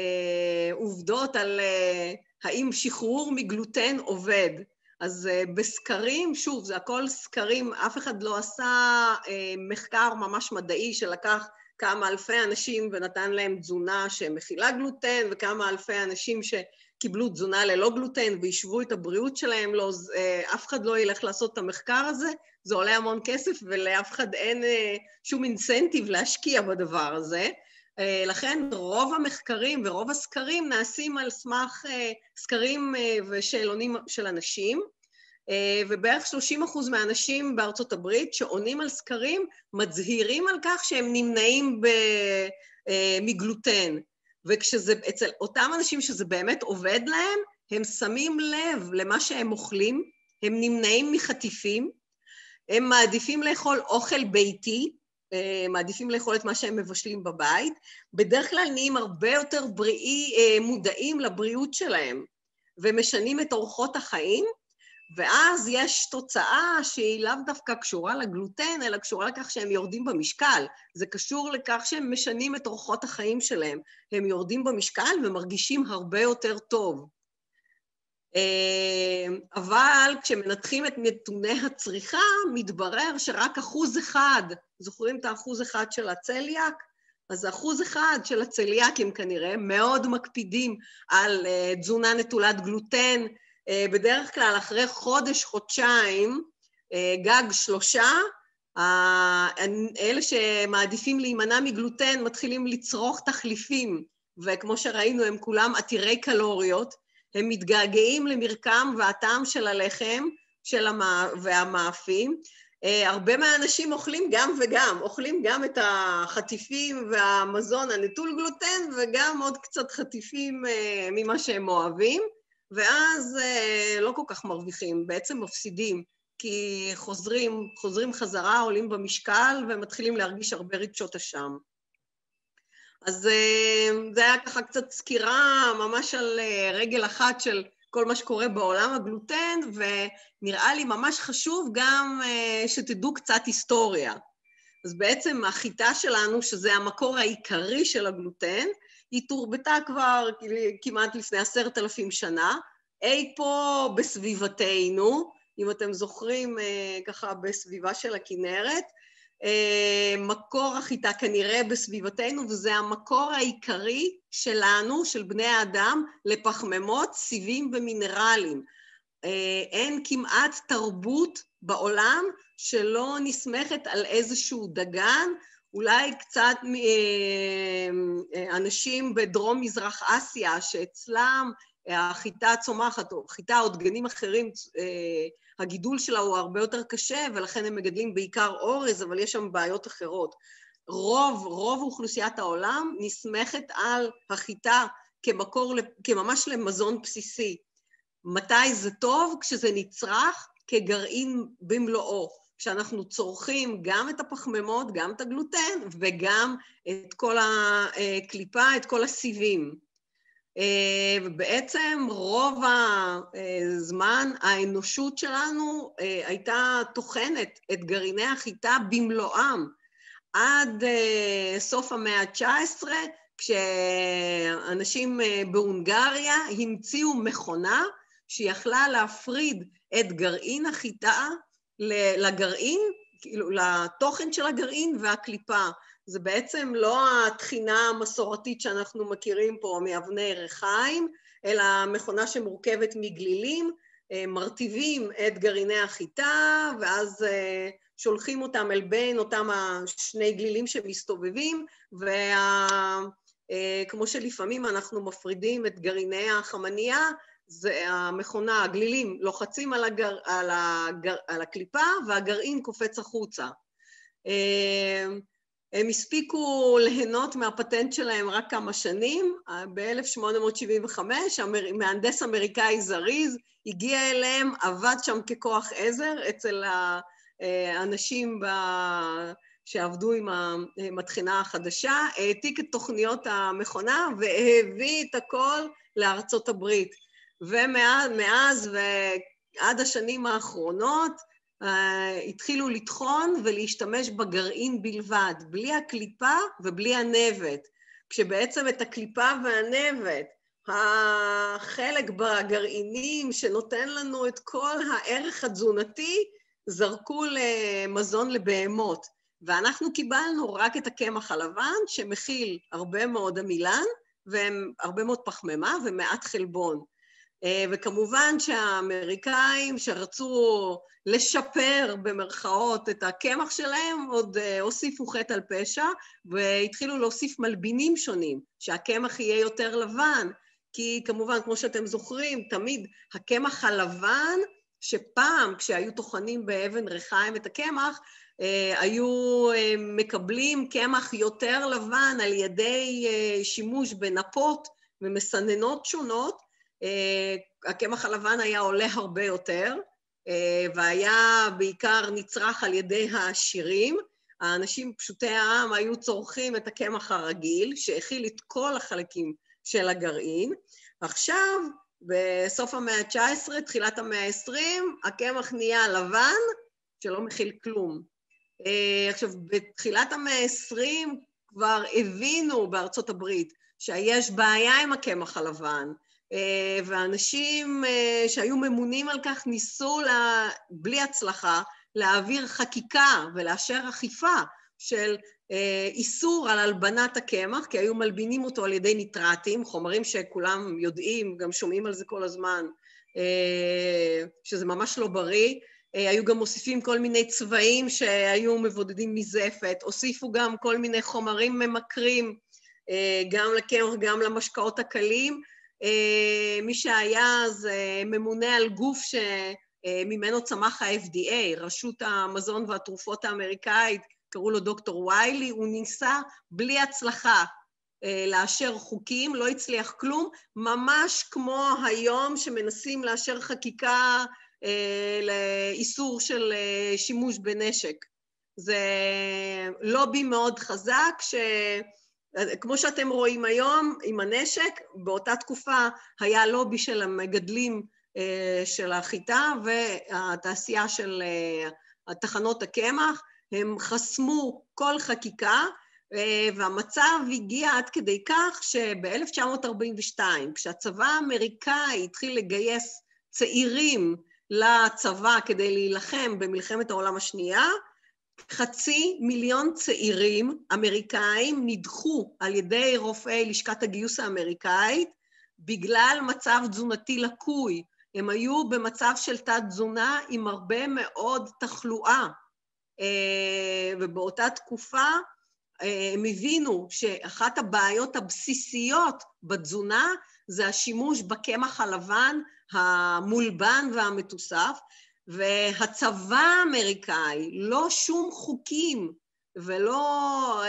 עובדות על האם שחרור מגלוטן עובד. אז בסקרים, שוב, זה הכל סקרים, אף אחד לא עשה מחקר ממש מדעי שלקח כמה אלפי אנשים ונתן להם תזונה שמכילה גלוטן, וכמה אלפי אנשים שקיבלו תזונה ללא גלוטן וישבו את הבריאות שלהם, לא, אף אחד לא ילך לעשות את המחקר הזה, זה עולה המון כסף ולאף אחד אין שום אינסנטיב להשקיע בדבר הזה. לכן רוב המחקרים ורוב הסקרים נעשים על סמך סקרים ושאלונים של אנשים, ובערך 30% מהאנשים בארצות הברית שעונים על סקרים מצהירים על כך שהם נמנעים מגלוטן. וכשזה אצל אותם אנשים שזה באמת עובד להם, הם שמים לב למה שהם אוכלים, הם נמנעים מחטיפים, הם מעדיפים לאכול אוכל ביתי, מעדיפים לאכול את מה שהם מבשלים בבית, בדרך כלל נהיים הרבה יותר מודעים לבריאות שלהם, ומשנים את אורחות החיים, ואז יש תוצאה שהיא לאו דווקא קשורה לגלוטן, אלא קשורה לכך שהם יורדים במשקל. זה קשור לכך שהם משנים את אורחות החיים שלהם. הם יורדים במשקל ומרגישים הרבה יותר טוב. אבל כשמנתחים את נתוני הצריכה, מתברר שרק 1%, זוכרים את 1% של הצליאק? אז 1% של הצליאקים כנראה מאוד מקפידים על תזונה נטולת גלוטן, בדרך כלל אחרי חודש, חודשיים, גג 3, אלה שמעדיפים להימנע מגלוטן מתחילים לצרוך תחליפים, וכמו שראינו הם כולם עתירי קלוריות, הם מתגעגעים למרקם והטעם של הלחם והמאפים, הרבה מהאנשים אוכלים גם וגם, אוכלים גם את החטיפים והמזון הנטול גלוטן, וגם עוד קצת חטיפים ממה שהם אוהבים, ואז לא כל כך מרוויחים, בעצם מפסידים, כי חוזרים חזרה, עולים במשקל, ומתחילים להרגיש הרבה רגשות אשם. אז זה היה ככה קצת סקירה ממש על רגל אחת של כל מה שקורה בעולם הגלוטן, ונראה לי ממש חשוב גם שתדעו קצת היסטוריה. אז בעצם החיטה שלנו, שזה המקור העיקרי של הגלוטן, היא תורבתה כבר כמעט לפני 10,000 שנה, אי פה בסביבתנו, אם אתם זוכרים ככה בסביבה של הכנרת, מקור החיטה כנראה בסביבתנו, וזה המקור העיקרי שלנו, של בני האדם, לפחמימות, סיבים ומינרלים. אין כמעט תרבות בעולם שלא נסמכת על איזשהו דגן, אולי קצת אנשים בדרום מזרח אסיה, שאצלם החיטה צומחת, או חיטה או דגנים אחרים, הגידול שלה הוא הרבה יותר קשה, ולכן הם מגדלים בעיקר אורז, אבל יש שם בעיות אחרות. רוב אוכלוסיית העולם נסמכת על החיטה כממש למזון בסיסי. מתי זה טוב? כשזה נצרך כגרעין במלואו. כשאנחנו צורכים גם את הפחמימות, גם את הגלוטן, וגם את כל הקליפה, את כל הסיבים. ובעצם רוב הזמן האנושות שלנו הייתה טוחנת את גרעיני החיטה במלואם, עד סוף המאה ה-19, כשאנשים בהונגריה המציאו מכונה שיכלה להפריד את גרעין החיטה לגרעין, כאילו לתוכן של הגרעין והקליפה. זה בעצם לא התחינה המסורתית שאנחנו מכירים פה מאבני ריחיים, אלא מכונה שמורכבת מגלילים, מרטיבים את גרעיני החיטה, ואז שולחים אותם אל בין אותם השני גלילים שמסתובבים, וכמו שלפעמים אנחנו מפרידים את גרעיני החמניה, זה המכונה, הגלילים לוחצים על הקליפה, והגרעין קופץ החוצה. הם הספיקו ליהנות מהפטנט שלהם רק כמה שנים, ב-1875, מהנדס אמריקאי זריז, הגיע אליהם, עבד שם ככוח עזר, אצל האנשים שעבדו עם המטחנה החדשה, העתיק את תוכניות המכונה, והביא את הכל לארצות הברית. ומאז ועד השנים האחרונות, התחילו לטחון ולהשתמש בגרעין בלבד, בלי הקליפה ובלי הנבט. כשבעצם את הקליפה והנבט, החלק בגרעינים שנותן לנו את כל הערך התזונתי, זרקו למזון לבהמות. ואנחנו קיבלנו רק את הקמח הלבן, שמכיל הרבה מאוד עמילן, והרבה מאוד פחמימה ומעט חלבון. וכמובן שהאמריקאים שרצו לשפר במרכאות את הקמח שלהם, עוד הוסיפו חטא על פשע, והתחילו להוסיף מלבינים שונים, שהקמח יהיה יותר לבן, כי כמובן, כמו שאתם זוכרים, תמיד הקמח הלבן, שפעם כשהיו טוחנים באבן ריחיים את הקמח, היו מקבלים קמח יותר לבן על ידי שימוש בנפות ומסננות שונות, הקמח הלבן היה עולה הרבה יותר, והיה בעיקר נצרך על ידי העשירים. האנשים פשוטי העם היו צורכים את הקמח הרגיל, שהכיל את כל החלקים של הגרעין. עכשיו, בסוף המאה ה-19, תחילת המאה ה-20, הקמח נהיה לבן, שלא מכיל כלום. עכשיו, בתחילת המאה ה-20 כבר הבינו בארצות הברית שיש בעיה עם הקמח הלבן, ואנשים שהיו ממונים על כך ניסו בלי הצלחה להעביר חקיקה ולאשר אכיפה של איסור על הלבנת הקמח, כי היו מלבינים אותו על ידי ניטרטים, חומרים שכולם יודעים, גם שומעים על זה כל הזמן, שזה ממש לא בריא. היו גם מוסיפים כל מיני צבעים שהיו מבודדים מזפת, הוסיפו גם כל מיני חומרים ממכרים, גם לקמח, גם למשקאות הקלים. מי שהיה אז ממונה על גוף שממנו צמח ה-FDA, רשות המזון והתרופות האמריקאית, קראו לו דוקטור ויילי, הוא ניסה בלי הצלחה לאשר חוקים, לא הצליח כלום, ממש כמו היום שמנסים לאשר חקיקה לאיסור של שימוש בנשק. זה לובי מאוד חזק, כמו שאתם רואים היום עם הנשק, באותה תקופה היה לובי של המגדלים של החיטה והתעשייה של תחנות הקמח, הם חסמו כל חקיקה, והמצב הגיע עד כדי כך שב-1942, כשהצבא האמריקאי התחיל לגייס צעירים לצבא כדי להילחם במלחמת העולם השנייה, 500,000 צעירים אמריקאים נדחו על ידי רופאי לשכת הגיוס האמריקאית בגלל מצב תזונתי לקוי. הם היו במצב של תת תזונה עם הרבה מאוד תחלואה, ובאותה תקופה הם הבינו שאחת הבעיות הבסיסיות בתזונה זה השימוש בקמח הלבן המולבן והמתוסף, והצבא האמריקאי, לא שום חוקים ולא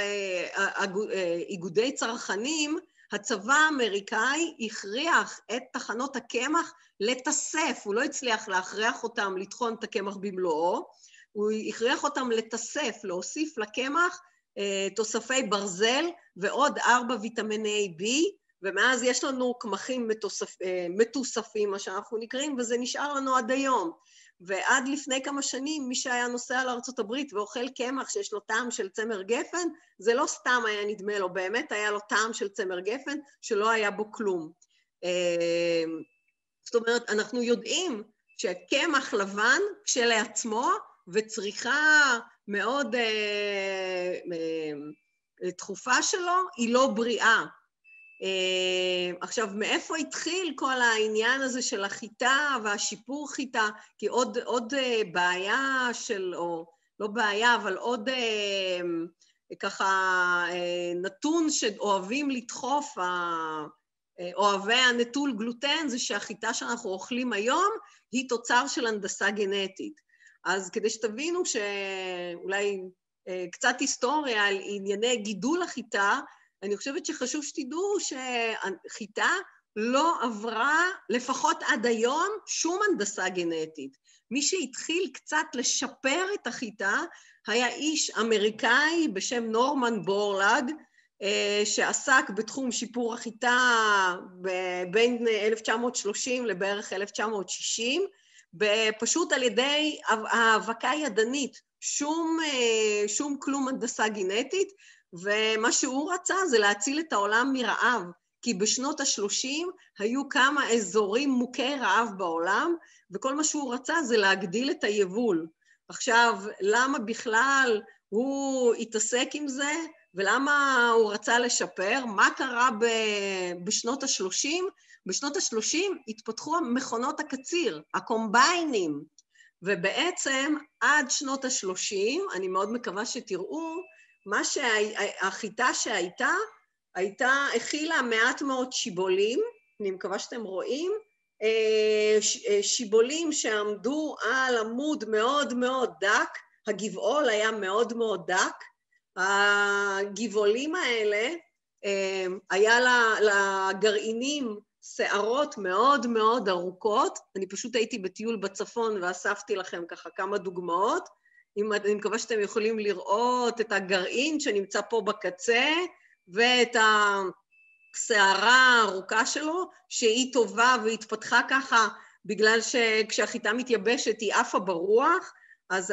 איגודי צרכנים, הצבא האמריקאי הכריח את תחנות הקמח לתסף, הוא לא הצליח להכריח אותם לטחון את הקמח במלואו, הוא הכריח אותם לתסף, להוסיף לקמח תוספי ברזל ועוד 4 ויטמיני B, ומאז יש לנו קמחים מתוספים, מה שאנחנו נקראים, וזה נשאר לנו עד היום. ועד לפני כמה שנים, מי שהיה נוסע לארצות הברית ואוכל קמח שיש לו טעם של צמר גפן, זה לא סתם היה נדמה לו, באמת היה לו טעם של צמר גפן שלא היה בו כלום. זאת אומרת, אנחנו יודעים שקמח לבן כשלעצמו, וצריכה מאוד תכופה שלו, היא לא בריאה. עכשיו, מאיפה התחיל כל העניין הזה של החיטה והשיפור חיטה? כי עוד בעיה של, או לא בעיה, אבל עוד ככה נתון שאוהבים לדחוף, אוהבי הנטול גלוטן, זה שהחיטה שאנחנו אוכלים היום היא תוצר של הנדסה גנטית. אז כדי שתבינו שאולי קצת היסטוריה על ענייני גידול החיטה, אני חושבת שחשוב שתדעו שחיטה לא עברה, לפחות עד היום, שום הנדסה גנטית. מי שהתחיל קצת לשפר את החיטה, היה איש אמריקאי בשם נורמן בורלאג, שעסק בתחום שיפור החיטה בין 1930 לבערך 1960, פשוט על ידי האבקה ידנית, שום כלום הנדסה גנטית, ומה שהוא רצה זה להציל את העולם מרעב, כי בשנות ה-30 היו כמה אזורים מוכי רעב בעולם, וכל מה שהוא רצה זה להגדיל את היבול. עכשיו, למה בכלל הוא התעסק עם זה, ולמה הוא רצה לשפר? מה קרה בשנות ה-30? בשנות ה-30 התפתחו מכונות הקציר, הקומביינים, ובעצם עד שנות ה-30, אני מאוד מקווה שתראו, החיטה שהייתה, הכילה מעט מאוד שיבולים, אני מקווה שאתם רואים, שיבולים שעמדו על עמוד מאוד מאוד דק, הגבעול היה מאוד מאוד דק, הגבעולים האלה, היה לגרעינים שערות מאוד מאוד ארוכות, אני פשוט הייתי בטיול בצפון ואספתי לכם ככה כמה דוגמאות, אני מקווה שאתם יכולים לראות את הגרעין שנמצא פה בקצה, ואת השערה הארוכה שלו, שהיא טובה והתפתחה ככה, בגלל שכשהחיטה מתייבשת היא עפה ברוח, אז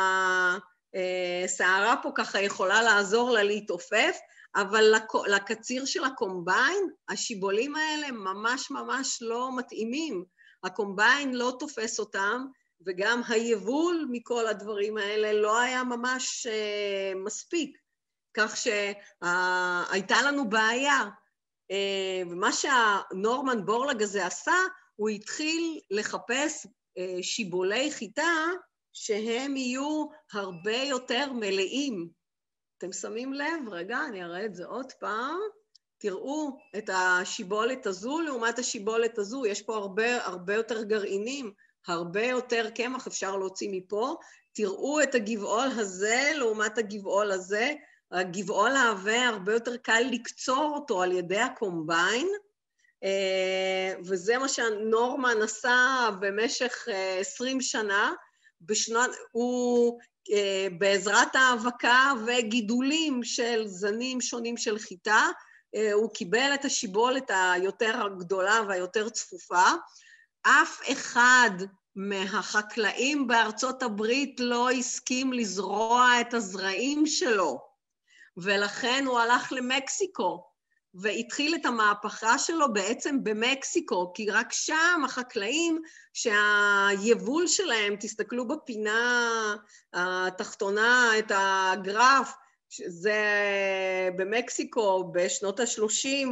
השערה פה ככה יכולה לעזור לה להתעופף, אבל לקציר של הקומביין, השיבולים האלה ממש ממש לא מתאימים. הקומביין לא תופס אותם, וגם היבול מכל הדברים האלה לא היה ממש מספיק. כך שהייתה לנו בעיה. ומה שהנורמן בורלג הזה עשה, הוא התחיל לחפש שיבולי חיטה, שהם יהיו הרבה יותר מלאים. אתם שמים לב? רגע, אני אראה את זה עוד פעם. תראו את השיבולת הזו, לעומת השיבולת הזו, יש פה הרבה יותר גרעינים, הרבה יותר קמח אפשר להוציא מפה. תראו את הגבעול הזה, לעומת הגבעול הזה. הגבעול העבה הרבה יותר קל לקצור אותו על ידי הקומביין, וזה מה שנורמן עשה במשך 20 שנה, הוא בעזרת האבקה וגידולים של זנים שונים של חיטה, הוא קיבל את השיבולת היותר גדולה והיותר צפופה. אף אחד מהחקלאים בארצות הברית לא הסכים לזרוע את הזרעים שלו, ולכן הוא הלך למקסיקו, והתחיל את המהפכה שלו בעצם במקסיקו, כי רק שם החקלאים שהיבול שלהם, תסתכלו בפינה התחתונה את הגרף, זה במקסיקו בשנות ה-30,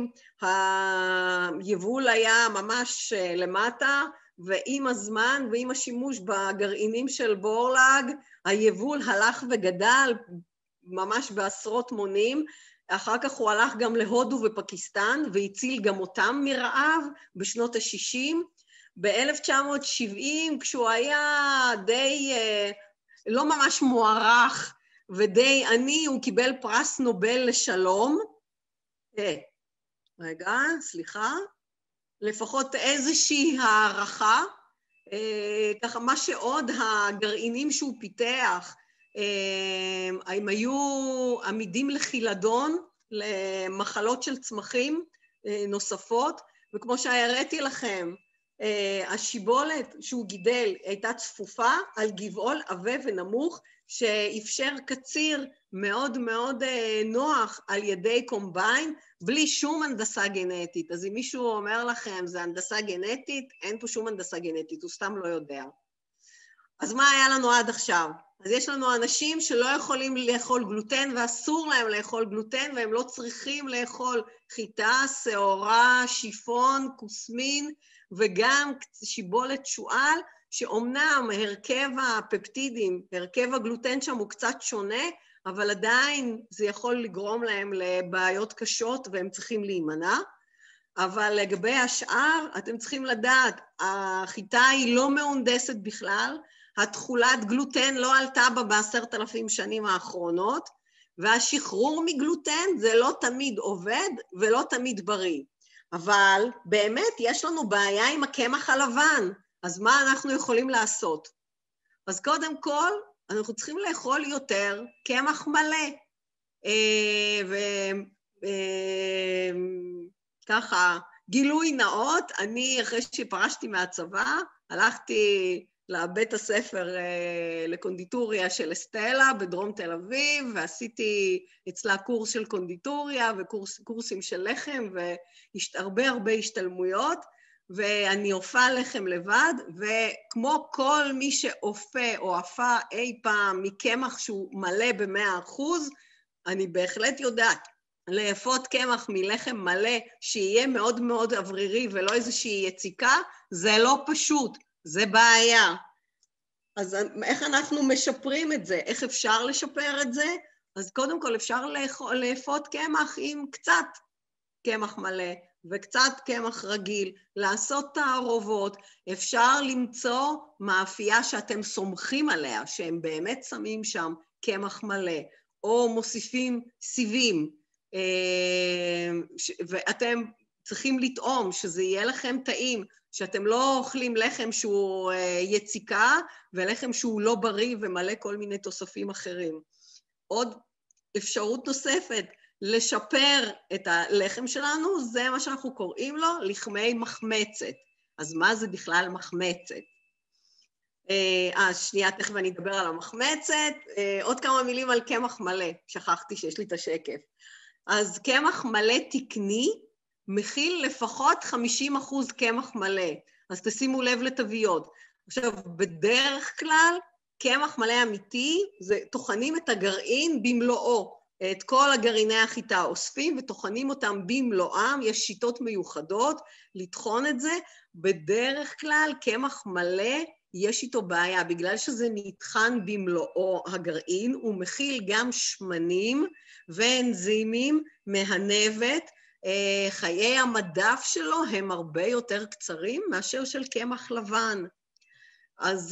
היבול היה ממש למטה, ועם הזמן ועם השימוש בגרעינים של בורלג, היבול הלך וגדל ממש בעשרות מונים, אחר כך הוא הלך גם להודו ופקיסטן, והציל גם אותם מרעב בשנות ה-60. ב-1970, כשהוא היה די לא ממש מוערך ודי עני, הוא קיבל פרס נובל לשלום. רגע, סליחה. לפחות איזושהי הערכה. ככה, מה שעוד הגרעינים שהוא פיתח, הם היו עמידים לחילדון, למחלות של צמחים נוספות, וכמו שהראיתי לכם, השיבולת שהוא גידל הייתה צפופה על גבעול עבה ונמוך, שאפשר קציר מאוד מאוד נוח על ידי קומביין, בלי שום הנדסה גנטית. אז אם מישהו אומר לכם, זה הנדסה גנטית, אין פה שום הנדסה גנטית, הוא סתם לא יודע. אז מה היה לנו עד עכשיו? אז יש לנו אנשים שלא יכולים לאכול גלוטן, ואסור להם לאכול גלוטן, והם לא צריכים לאכול חיטה, שעורה, שיפון, כוסמין, וגם שיבולת שועל, שאומנם הרכב הפפטידים, הרכב הגלוטן שם הוא קצת שונה, אבל עדיין זה יכול לגרום להם לבעיות קשות, והם צריכים להימנע. אבל לגבי השאר, אתם צריכים לדעת, החיטה היא לא מהונדסת בכלל, התכולת גלוטן לא עלתה בה ב10,000 שנים האחרונות, והשחרור מגלוטן זה לא תמיד עובד ולא תמיד בריא. אבל באמת יש לנו בעיה עם הקמח הלבן, אז מה אנחנו יכולים לעשות? אז קודם כל, אנחנו צריכים לאכול יותר קמח מלא. וככה, גילוי נאות, אני אחרי שפרשתי מהצבא, הלכתי לבית הספר לקונדיטוריה של אסטלה בדרום תל אביב, ועשיתי אצלה קורס של קונדיטוריה וקורסים של לחם, והרבה השתלמויות, ואני אופה לחם לבד, וכמו כל מי שאופה או אפה אי פעם מקמח שהוא מלא ב100%, אני בהחלט יודעת, לאפות קמח מלחם מלא שיהיה מאוד מאוד אוורירי ולא איזושהי יציקה, זה לא פשוט, זה בעיה. אז איך אנחנו משפרים את זה? איך אפשר לשפר את זה? אז קודם כל אפשר לאפות קמח עם קצת קמח מלא וקצת קמח רגיל, לעשות תערובות, אפשר למצוא מאפייה שאתם סומכים עליה, שהם באמת שמים שם קמח מלא, או מוסיפים סיבים, ואתם צריכים לטעום שזה יהיה לכם טעים, שאתם לא אוכלים לחם שהוא יציקה, ולחם שהוא לא בריא ומלא כל מיני תוספים אחרים. עוד אפשרות נוספת, לשפר את הלחם שלנו, זה מה שאנחנו קוראים לו לחמי מחמצת. אז מה זה בכלל מחמצת? שנייה, תכף אני אדבר על המחמצת. עוד כמה מילים על קמח מלא, שכחתי שיש לי את השקף. אז קמח מלא תקני, מכיל לפחות 50% קמח מלא. אז תשימו לב לתוויות. עכשיו, בדרך כלל, קמח מלא אמיתי, זה טוחנים את הגרעין במלואו. את כל הגרעיני החיטה אוספים וטוחנים אותם במלואם, יש שיטות מיוחדות לטחון את זה. בדרך כלל, קמח מלא, יש איתו בעיה, בגלל שזה נטחן במלואו הגרעין, הוא מכיל גם שמנים ואנזימים מהנבט, חיי המדף שלו הם הרבה יותר קצרים מאשר של קמח לבן. אז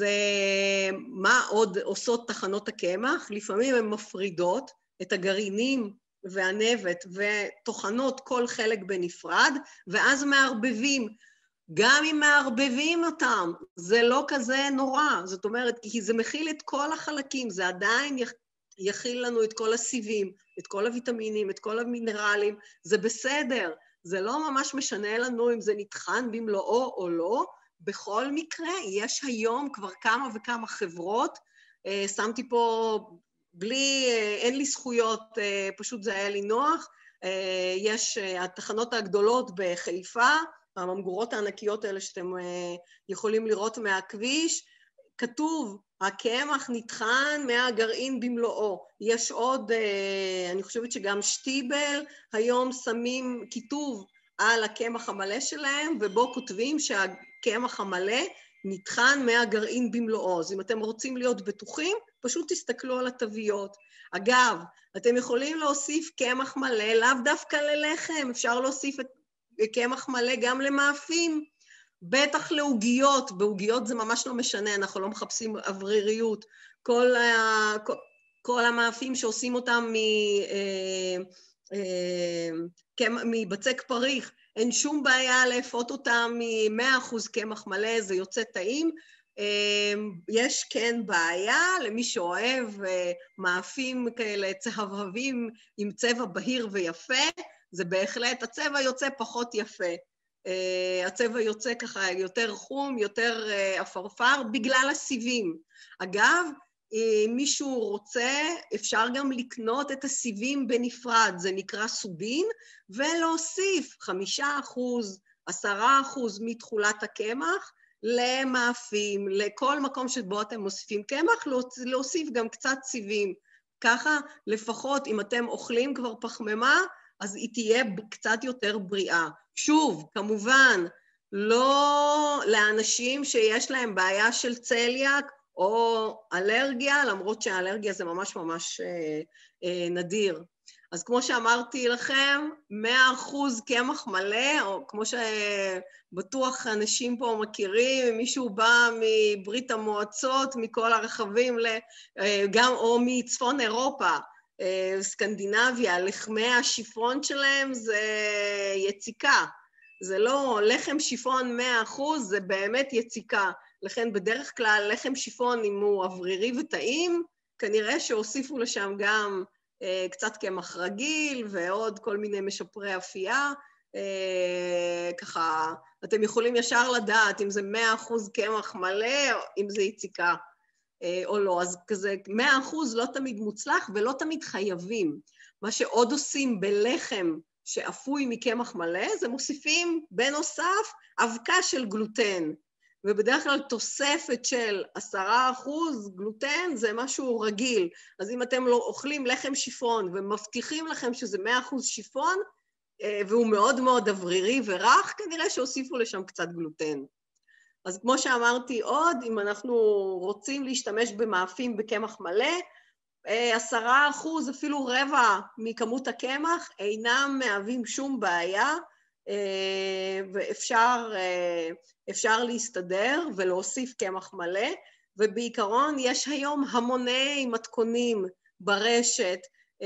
מה עוד עושות תחנות הקמח? לפעמים הן מפרידות את הגרעינים והנבט וטוחנות כל חלק בנפרד, ואז מערבבים. גם אם מערבבים אותם, זה לא כזה נורא. זאת אומרת, כי זה מכיל את כל החלקים, זה עדיין יכיל לנו את כל הסיבים, את כל הוויטמינים, את כל המינרלים, זה בסדר. זה לא ממש משנה לנו אם זה נטחן במלואו או לא. בכל מקרה, יש היום כבר כמה וכמה חברות, שמתי פה אין לי זכויות, פשוט זה היה לי נוח, יש התחנות הגדולות בחיפה, הממגורות הענקיות האלה שאתם יכולים לראות מהכביש, כתוב, הקמח נטחן מהגרעין במלואו. יש עוד, אני חושבת שגם שטיבל, היום שמים כיתוב על הקמח המלא שלהם, ובו כותבים שהקמח המלא נטחן מהגרעין במלואו. אז אם אתם רוצים להיות בטוחים, פשוט תסתכלו על התוויות. אגב, אתם יכולים להוסיף קמח מלא, לאו דווקא ללחם, אפשר להוסיף את קמח מלא גם למאפים, בטח לעוגיות, בעוגיות זה ממש לא משנה, אנחנו לא מחפשים אווריריות. כל המאפים שעושים אותם מבצק פריך, אין שום בעיה לאפות אותם מ100% קמח מלא, זה יוצא טעים. יש כן בעיה למי שאוהב מאפים כאלה צהבהבים עם צבע בהיר ויפה, זה בהחלט, הצבע יוצא פחות יפה. הצבע יוצא ככה יותר חום, יותר אפרפר, בגלל הסיבים. אגב, אם מישהו רוצה, אפשר גם לקנות את הסיבים בנפרד, זה נקרא סובין, ולהוסיף 5%, 10% מתחולת הקמח למאפים, לכל מקום שבו אתם מוסיפים קמח, להוסיף גם קצת סיבים. ככה לפחות אם אתם אוכלים כבר פחמימה, אז היא תהיה קצת יותר בריאה. שוב, כמובן, לא לאנשים שיש להם בעיה של צליאק או אלרגיה, למרות שהאלרגיה זה ממש ממש נדיר. אז כמו שאמרתי לכם, 100% קמח מלא, או כמו שבטוח אנשים פה מכירים, מישהו בא מברית המועצות, מכל הרחבים, גם או מצפון אירופה, סקנדינביה, לחמי השיפון שלהם זה יציקה. זה לא לחם שיפון 100%, זה באמת יציקה. לכן בדרך כלל לחם שיפון, אם הוא אוורירי וטעים, כנראה שהוסיפו לשם גם קצת קמח רגיל ועוד כל מיני משפרי אפייה. ככה, אתם יכולים ישר לדעת אם זה 100% קמח מלא, או אם זה יציקה או לא. אז כזה 100% לא תמיד מוצלח ולא תמיד חייבים. מה שעוד עושים בלחם שאפוי מקמח מלא, זה מוסיפים בנוסף אבקה של גלוטן. ובדרך כלל תוספת של 10% גלוטן זה משהו רגיל. אז אם אתם לא אוכלים לחם שיפון ומבטיחים לכם שזה 100% שיפון, והוא מאוד מאוד אוורירי ורח, כנראה שהוסיפו לשם קצת גלוטן. אז כמו שאמרתי עוד, אם אנחנו רוצים להשתמש במאפים בקמח מלא, 10%, אפילו רבע מכמות הקמח, אינם מהווים שום בעיה, ואפשר להסתדר ולהוסיף קמח מלא, ובעיקרון יש היום המוני מתכונים ברשת,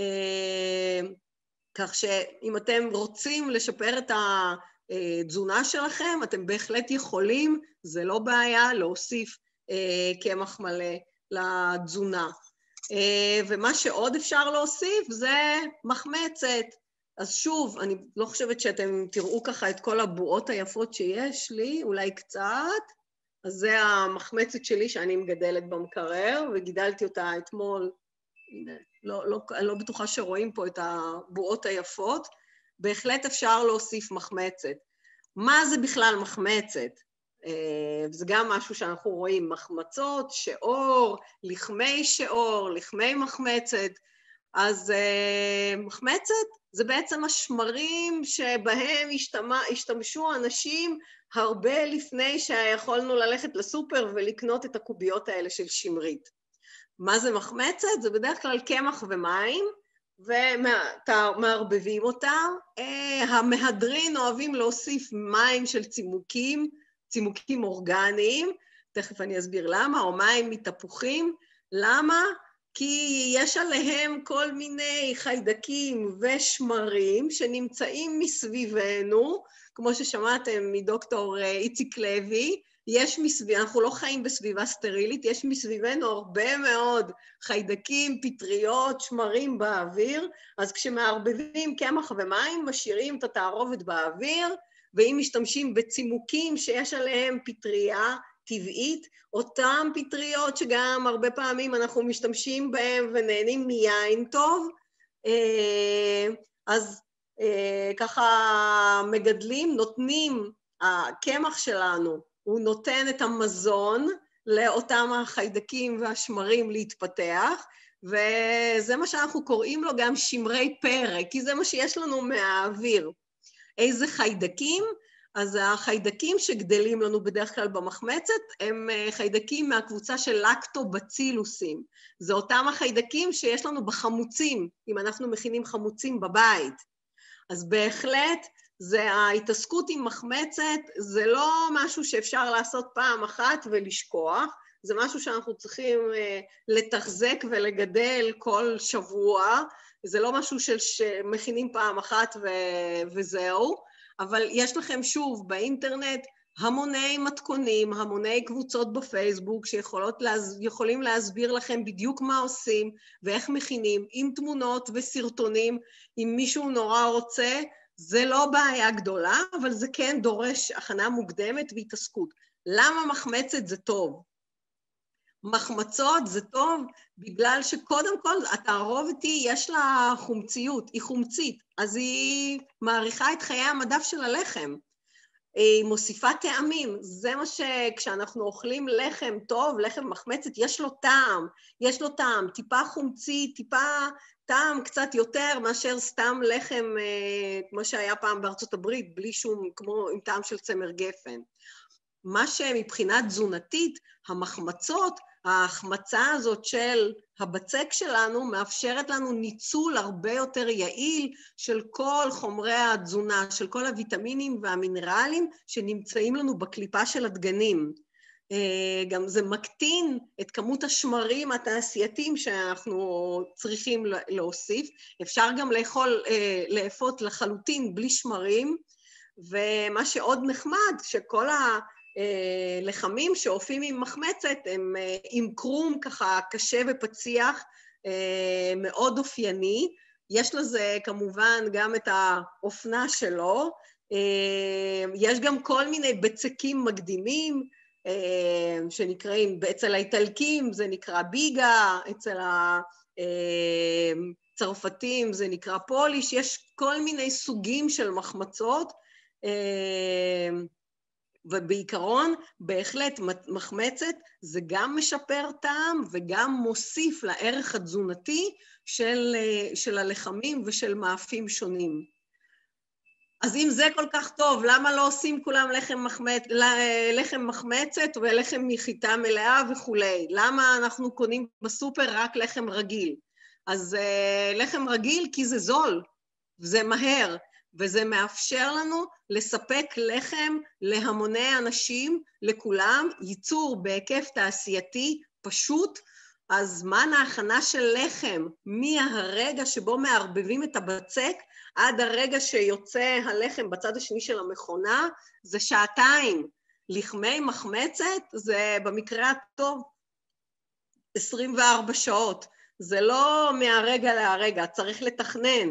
כך שאם אתם רוצים לשפר את התזונה שלכם, אתם בהחלט יכולים, זה לא בעיה, להוסיף קמח מלא לתזונה. ומה שעוד אפשר להוסיף זה מחמצת. אז שוב, אני לא חושבת שאתם תראו ככה את כל הבועות היפות שיש לי, אולי קצת. אז זה המחמצת שלי שאני מגדלת במקרר, וגידלתי אותה אתמול. הנה, אני לא בטוחה שרואים פה את הבועות היפות. בהחלט אפשר להוסיף מחמצת. מה זה בכלל מחמצת? זה גם משהו שאנחנו רואים, מחמצות, שאור, לחמי שאור, לחמי מחמצת. אז מחמצת זה בעצם השמרים שבהם השתמשו אנשים הרבה לפני שיכולנו ללכת לסופר ולקנות את הקוביות האלה של שמרית. מה זה מחמצת? זה בדרך כלל קמח ומים, ומערבבים אותם. המהדרין אוהבים להוסיף מים של צימוקים אורגניים, תכף אני אסביר למה, או מים מתפוחים. למה? כי יש עליהם כל מיני חיידקים ושמרים שנמצאים מסביבנו, כמו ששמעתם מדוקטור איציק לוי, אנחנו לא חיים בסביבה סטרילית, יש מסביבנו הרבה מאוד חיידקים, פטריות, שמרים באוויר, אז כשמערבבים קמח ומים, משאירים את התערובת באוויר, ואם משתמשים בצימוקים שיש עליהם פטריה טבעית, אותם פטריות שגם הרבה פעמים אנחנו משתמשים בהם ונהנים מיין טוב, אז ככה מגדלים, נותנים, הקמח שלנו, הוא נותן את המזון לאותם החיידקים והשמרים להתפתח, וזה מה שאנחנו קוראים לו גם שמרי פרק, כי זה מה שיש לנו מהאוויר. איזה חיידקים? אז החיידקים שגדלים לנו בדרך כלל במחמצת, הם חיידקים מהקבוצה של לקטובצילוסים. זה אותם החיידקים שיש לנו בחמוצים, אם אנחנו מכינים חמוצים בבית. אז בהחלט, זה ההתעסקות עם מחמצת, זה לא משהו שאפשר לעשות פעם אחת ולשכוח, זה משהו שאנחנו צריכים לתחזק ולגדל כל שבוע, זה לא משהו שמכינים פעם אחת וזהו, אבל יש לכם שוב באינטרנט המוני מתכונים, המוני קבוצות בפייסבוק שיכולים להסביר לכם בדיוק מה עושים ואיך מכינים, עם תמונות וסרטונים, אם מישהו נורא רוצה, זה לא בעיה גדולה, אבל זה כן דורש הכנה מוקדמת והתעסקות. למה מחמצת זה טוב? מחמצות זה טוב בגלל שקודם כל התערובת יש לה חומציות, היא חומצית, אז היא מעריכה את חיי המדף של הלחם. היא מוסיפה טעמים, זה מה שכשאנחנו אוכלים לחם טוב, לחם מחמצת, יש לו טעם, טיפה חומצי, טיפה טעם קצת יותר מאשר סתם לחם, כמו שהיה פעם בארצות הברית, בלי שום, כמו עם טעם של צמר גפן. מה שמבחינה תזונתית, המחמצות, ההחמצה הזאת של הבצק שלנו מאפשרת לנו ניצול הרבה יותר יעיל של כל חומרי התזונה, של כל הוויטמינים והמינרלים שנמצאים לנו בקליפה של הדגנים. גם זה מקטין את כמות השמרים התעשייתיים שאנחנו צריכים להוסיף. אפשר גם לאפות לחלוטין בלי שמרים, ומה שעוד נחמד, שכל לחמים שאופים עם מחמצת הם עם קרום ככה קשה ופציח, מאוד אופייני. יש לזה כמובן גם את האופנה שלו, יש גם כל מיני בצקים מקדימים אצל האיטלקים זה נקרא ביגה, אצל בצרפתים זה נקרא פוליש, יש כל מיני סוגים של מחמצות, ובעיקרון בהחלט מחמצת זה גם משפר טעם וגם מוסיף לערך התזונתי של הלחמים ושל מאפים שונים. אז אם זה כל כך טוב, למה לא עושים כולם לחם מחמצת ולחם מחיטה מלאה וכולי? למה אנחנו קונים בסופר רק לחם רגיל? אז לחם רגיל כי זה זול, וזה מהר, וזה מאפשר לנו לספק לחם להמוני אנשים, לכולם, ייצור בהיקף תעשייתי פשוט. אז זמן ההכנה של לחם, מהרגע שבו מערבבים את הבצק, עד הרגע שיוצא הלחם בצד השני של המכונה, זה שעתיים. לחמי מחמצת זה במקרה הטוב 24 שעות. זה לא מהרגע להרגע, צריך לתכנן.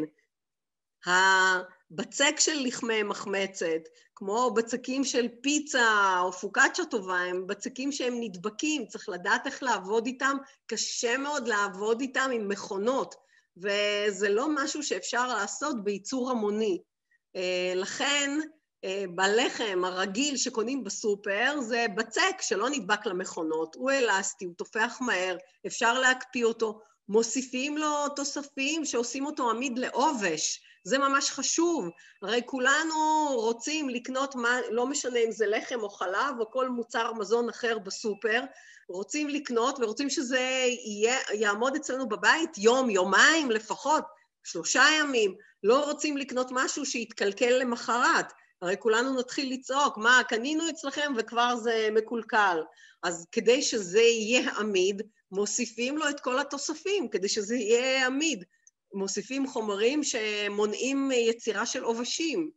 הבצק של לחמי מחמצת, כמו בצקים של פיצה או פוקאצ'ה טובה, הם בצקים שהם נדבקים, צריך לדעת איך לעבוד איתם, קשה מאוד לעבוד איתם עם מכונות, וזה לא משהו שאפשר לעשות בייצור המוני. לכן, בלחם הרגיל שקונים בסופר, זה בצק שלא נדבק למכונות, הוא אלסטי, הוא תופח מהר, אפשר להקפיא אותו, מוסיפים לו תוספים שעושים אותו עמיד לעובש, זה ממש חשוב, הרי כולנו רוצים לקנות, לא משנה אם זה לחם או חלב או כל מוצר מזון אחר בסופר, רוצים לקנות ורוצים שזה יעמוד אצלנו בבית יום, יומיים לפחות, 3 ימים, לא רוצים לקנות משהו שיתקלקל למחרת, הרי כולנו נתחיל לצעוק, מה, קנינו אצלכם וכבר זה מקולקל, אז כדי שזה יהיה עמיד, מוסיפים לו את כל התוספים, כדי שזה יהיה עמיד, מוסיפים חומרים שמונעים יצירה של עובשים.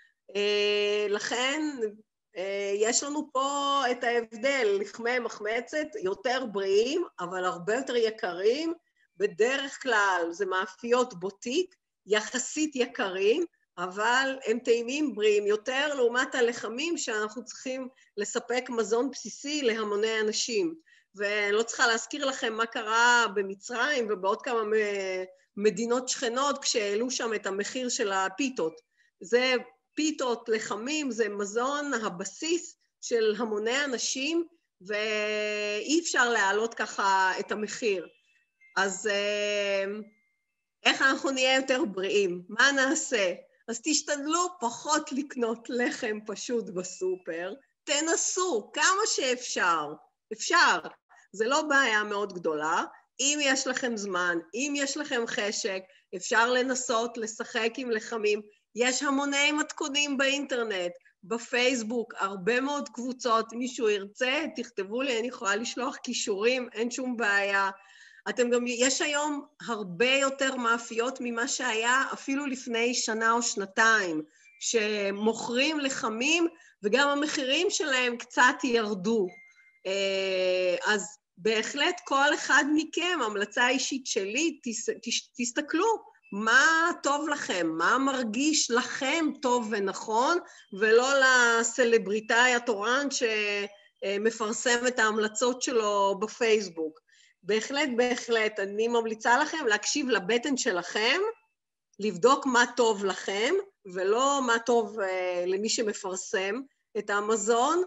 לכן יש לנו פה את ההבדל, לחמי מחמצת יותר בריאים, אבל הרבה יותר יקרים, בדרך כלל זה מאפיות בוטיק, יחסית יקרים, אבל הם טעימים בריאים יותר לעומת הלחמים שאנחנו צריכים לספק מזון בסיסי להמוני אנשים. ואני לא צריכה להזכיר לכם מה קרה במצרים ובעוד כמה מדינות שכנות כשהעלו שם את המחיר של הפיתות. זה פיתות, לחמים, זה מזון הבסיס של המוני אנשים, ואי אפשר להעלות ככה את המחיר. אז איך אנחנו נהיה יותר בריאים? מה נעשה? אז תשתדלו פחות לקנות לחם פשוט בסופר, תנסו כמה שאפשר. אפשר, זה לא בעיה מאוד גדולה, אם יש לכם זמן, אם יש לכם חשק, אפשר לנסות לשחק עם לחמים, יש המוני מתכונים באינטרנט, בפייסבוק, הרבה מאוד קבוצות, מישהו ירצה, תכתבו לי, אני יכולה לשלוח קישורים, אין שום בעיה. יש היום הרבה יותר מאפיות ממה שהיה אפילו לפני 1 או 2, שמוכרים לחמים וגם המחירים שלהם קצת ירדו. אז בהחלט כל אחד מכם, המלצה אישית שלי, תסתכלו מה טוב לכם, מה מרגיש לכם טוב ונכון, ולא לסלבריטאי התורן שמפרסם את ההמלצות שלו בפייסבוק. בהחלט, אני ממליצה לכם להקשיב לבטן שלכם, לבדוק מה טוב לכם, ולא מה טוב למי שמפרסם את המזון,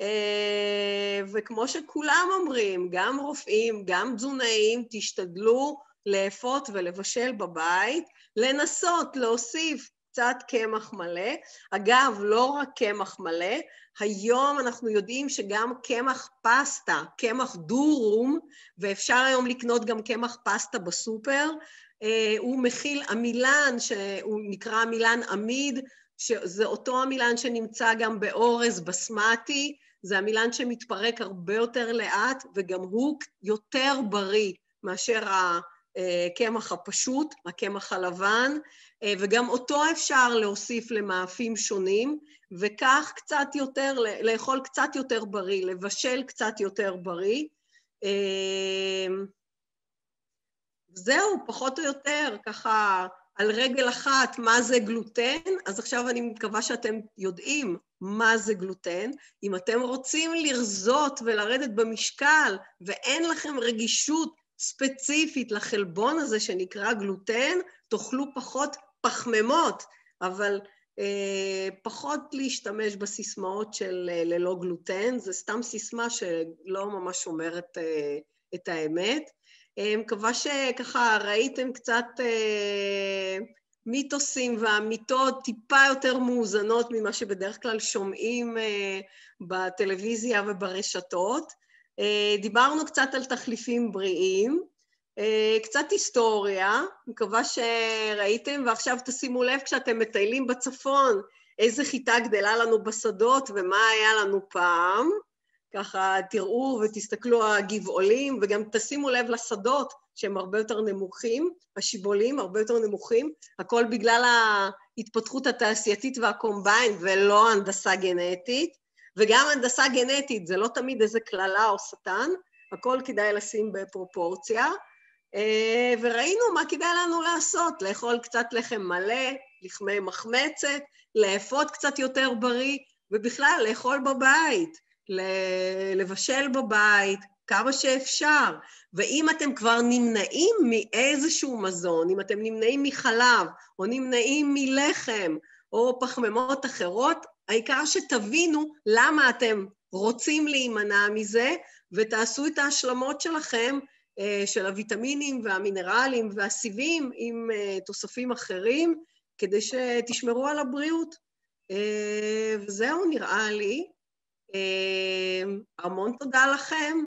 וכמו שכולם אומרים, גם רופאים, גם תזונאים, תשתדלו לאפות ולבשל בבית, לנסות להוסיף קצת קמח מלא. אגב, לא רק קמח מלא, היום אנחנו יודעים שגם קמח פסטה, קמח דורום, ואפשר היום לקנות גם קמח פסטה בסופר, הוא מכיל עמילן, שהוא נקרא עמילן עמיד, שזה אותו עמילן שנמצא גם באורז בסמטי, זה עמילן שמתפרק הרבה יותר לאט, וגם הוא יותר בריא מאשר הקמח הפשוט, הקמח הלבן, וגם אותו אפשר להוסיף למאפים שונים, וכך קצת יותר, לאכול קצת יותר בריא, לבשל קצת יותר בריא. זהו, פחות או יותר, ככה על רגל אחת מה זה גלוטן, אז עכשיו אני מקווה שאתם יודעים מה זה גלוטן. אם אתם רוצים לרזות ולרדת במשקל ואין לכם רגישות ספציפית לחלבון הזה שנקרא גלוטן, תאכלו פחות פחמימות, אבל פחות להשתמש בסיסמאות של ללא גלוטן, זה סתם סיסמה שלא ממש אומרת את האמת. מקווה שככה ראיתם קצת מיתוסים והמיתות טיפה יותר מאוזנות ממה שבדרך כלל שומעים בטלוויזיה וברשתות. דיברנו קצת על תחליפים בריאים, קצת היסטוריה, מקווה שראיתם, ועכשיו תשימו לב כשאתם מטיילים בצפון, איזה חיטה גדלה לנו בשדות ומה היה לנו פעם, ככה תראו ותסתכלו על הגבעולים, וגם תשימו לב לשדות שהם הרבה יותר נמוכים, השיבולים הרבה יותר נמוכים, הכל בגלל ההתפתחות התעשייתית והקומביין ולא הנדסה גנטית, וגם הנדסה גנטית זה לא תמיד איזה כללה או שטן, הכל כדאי לשים בפרופורציה, וראינו מה כדאי לנו לעשות, לאכול קצת לחם מלא, לחמי מחמצת, לאפות קצת יותר בריא, ובכלל לאכול בבית, לבשל בבית, כמה שאפשר. ואם אתם כבר נמנעים מאיזשהו מזון, אם אתם נמנעים מחלב, או נמנעים מלחם, או פחמימות אחרות, העיקר שתבינו למה אתם רוצים להימנע מזה, ותעשו את ההשלמות שלכם, של הוויטמינים והמינרלים והסיבים עם תוספים אחרים, כדי שתשמרו על הבריאות. וזהו נראה לי. המון תודה לכם.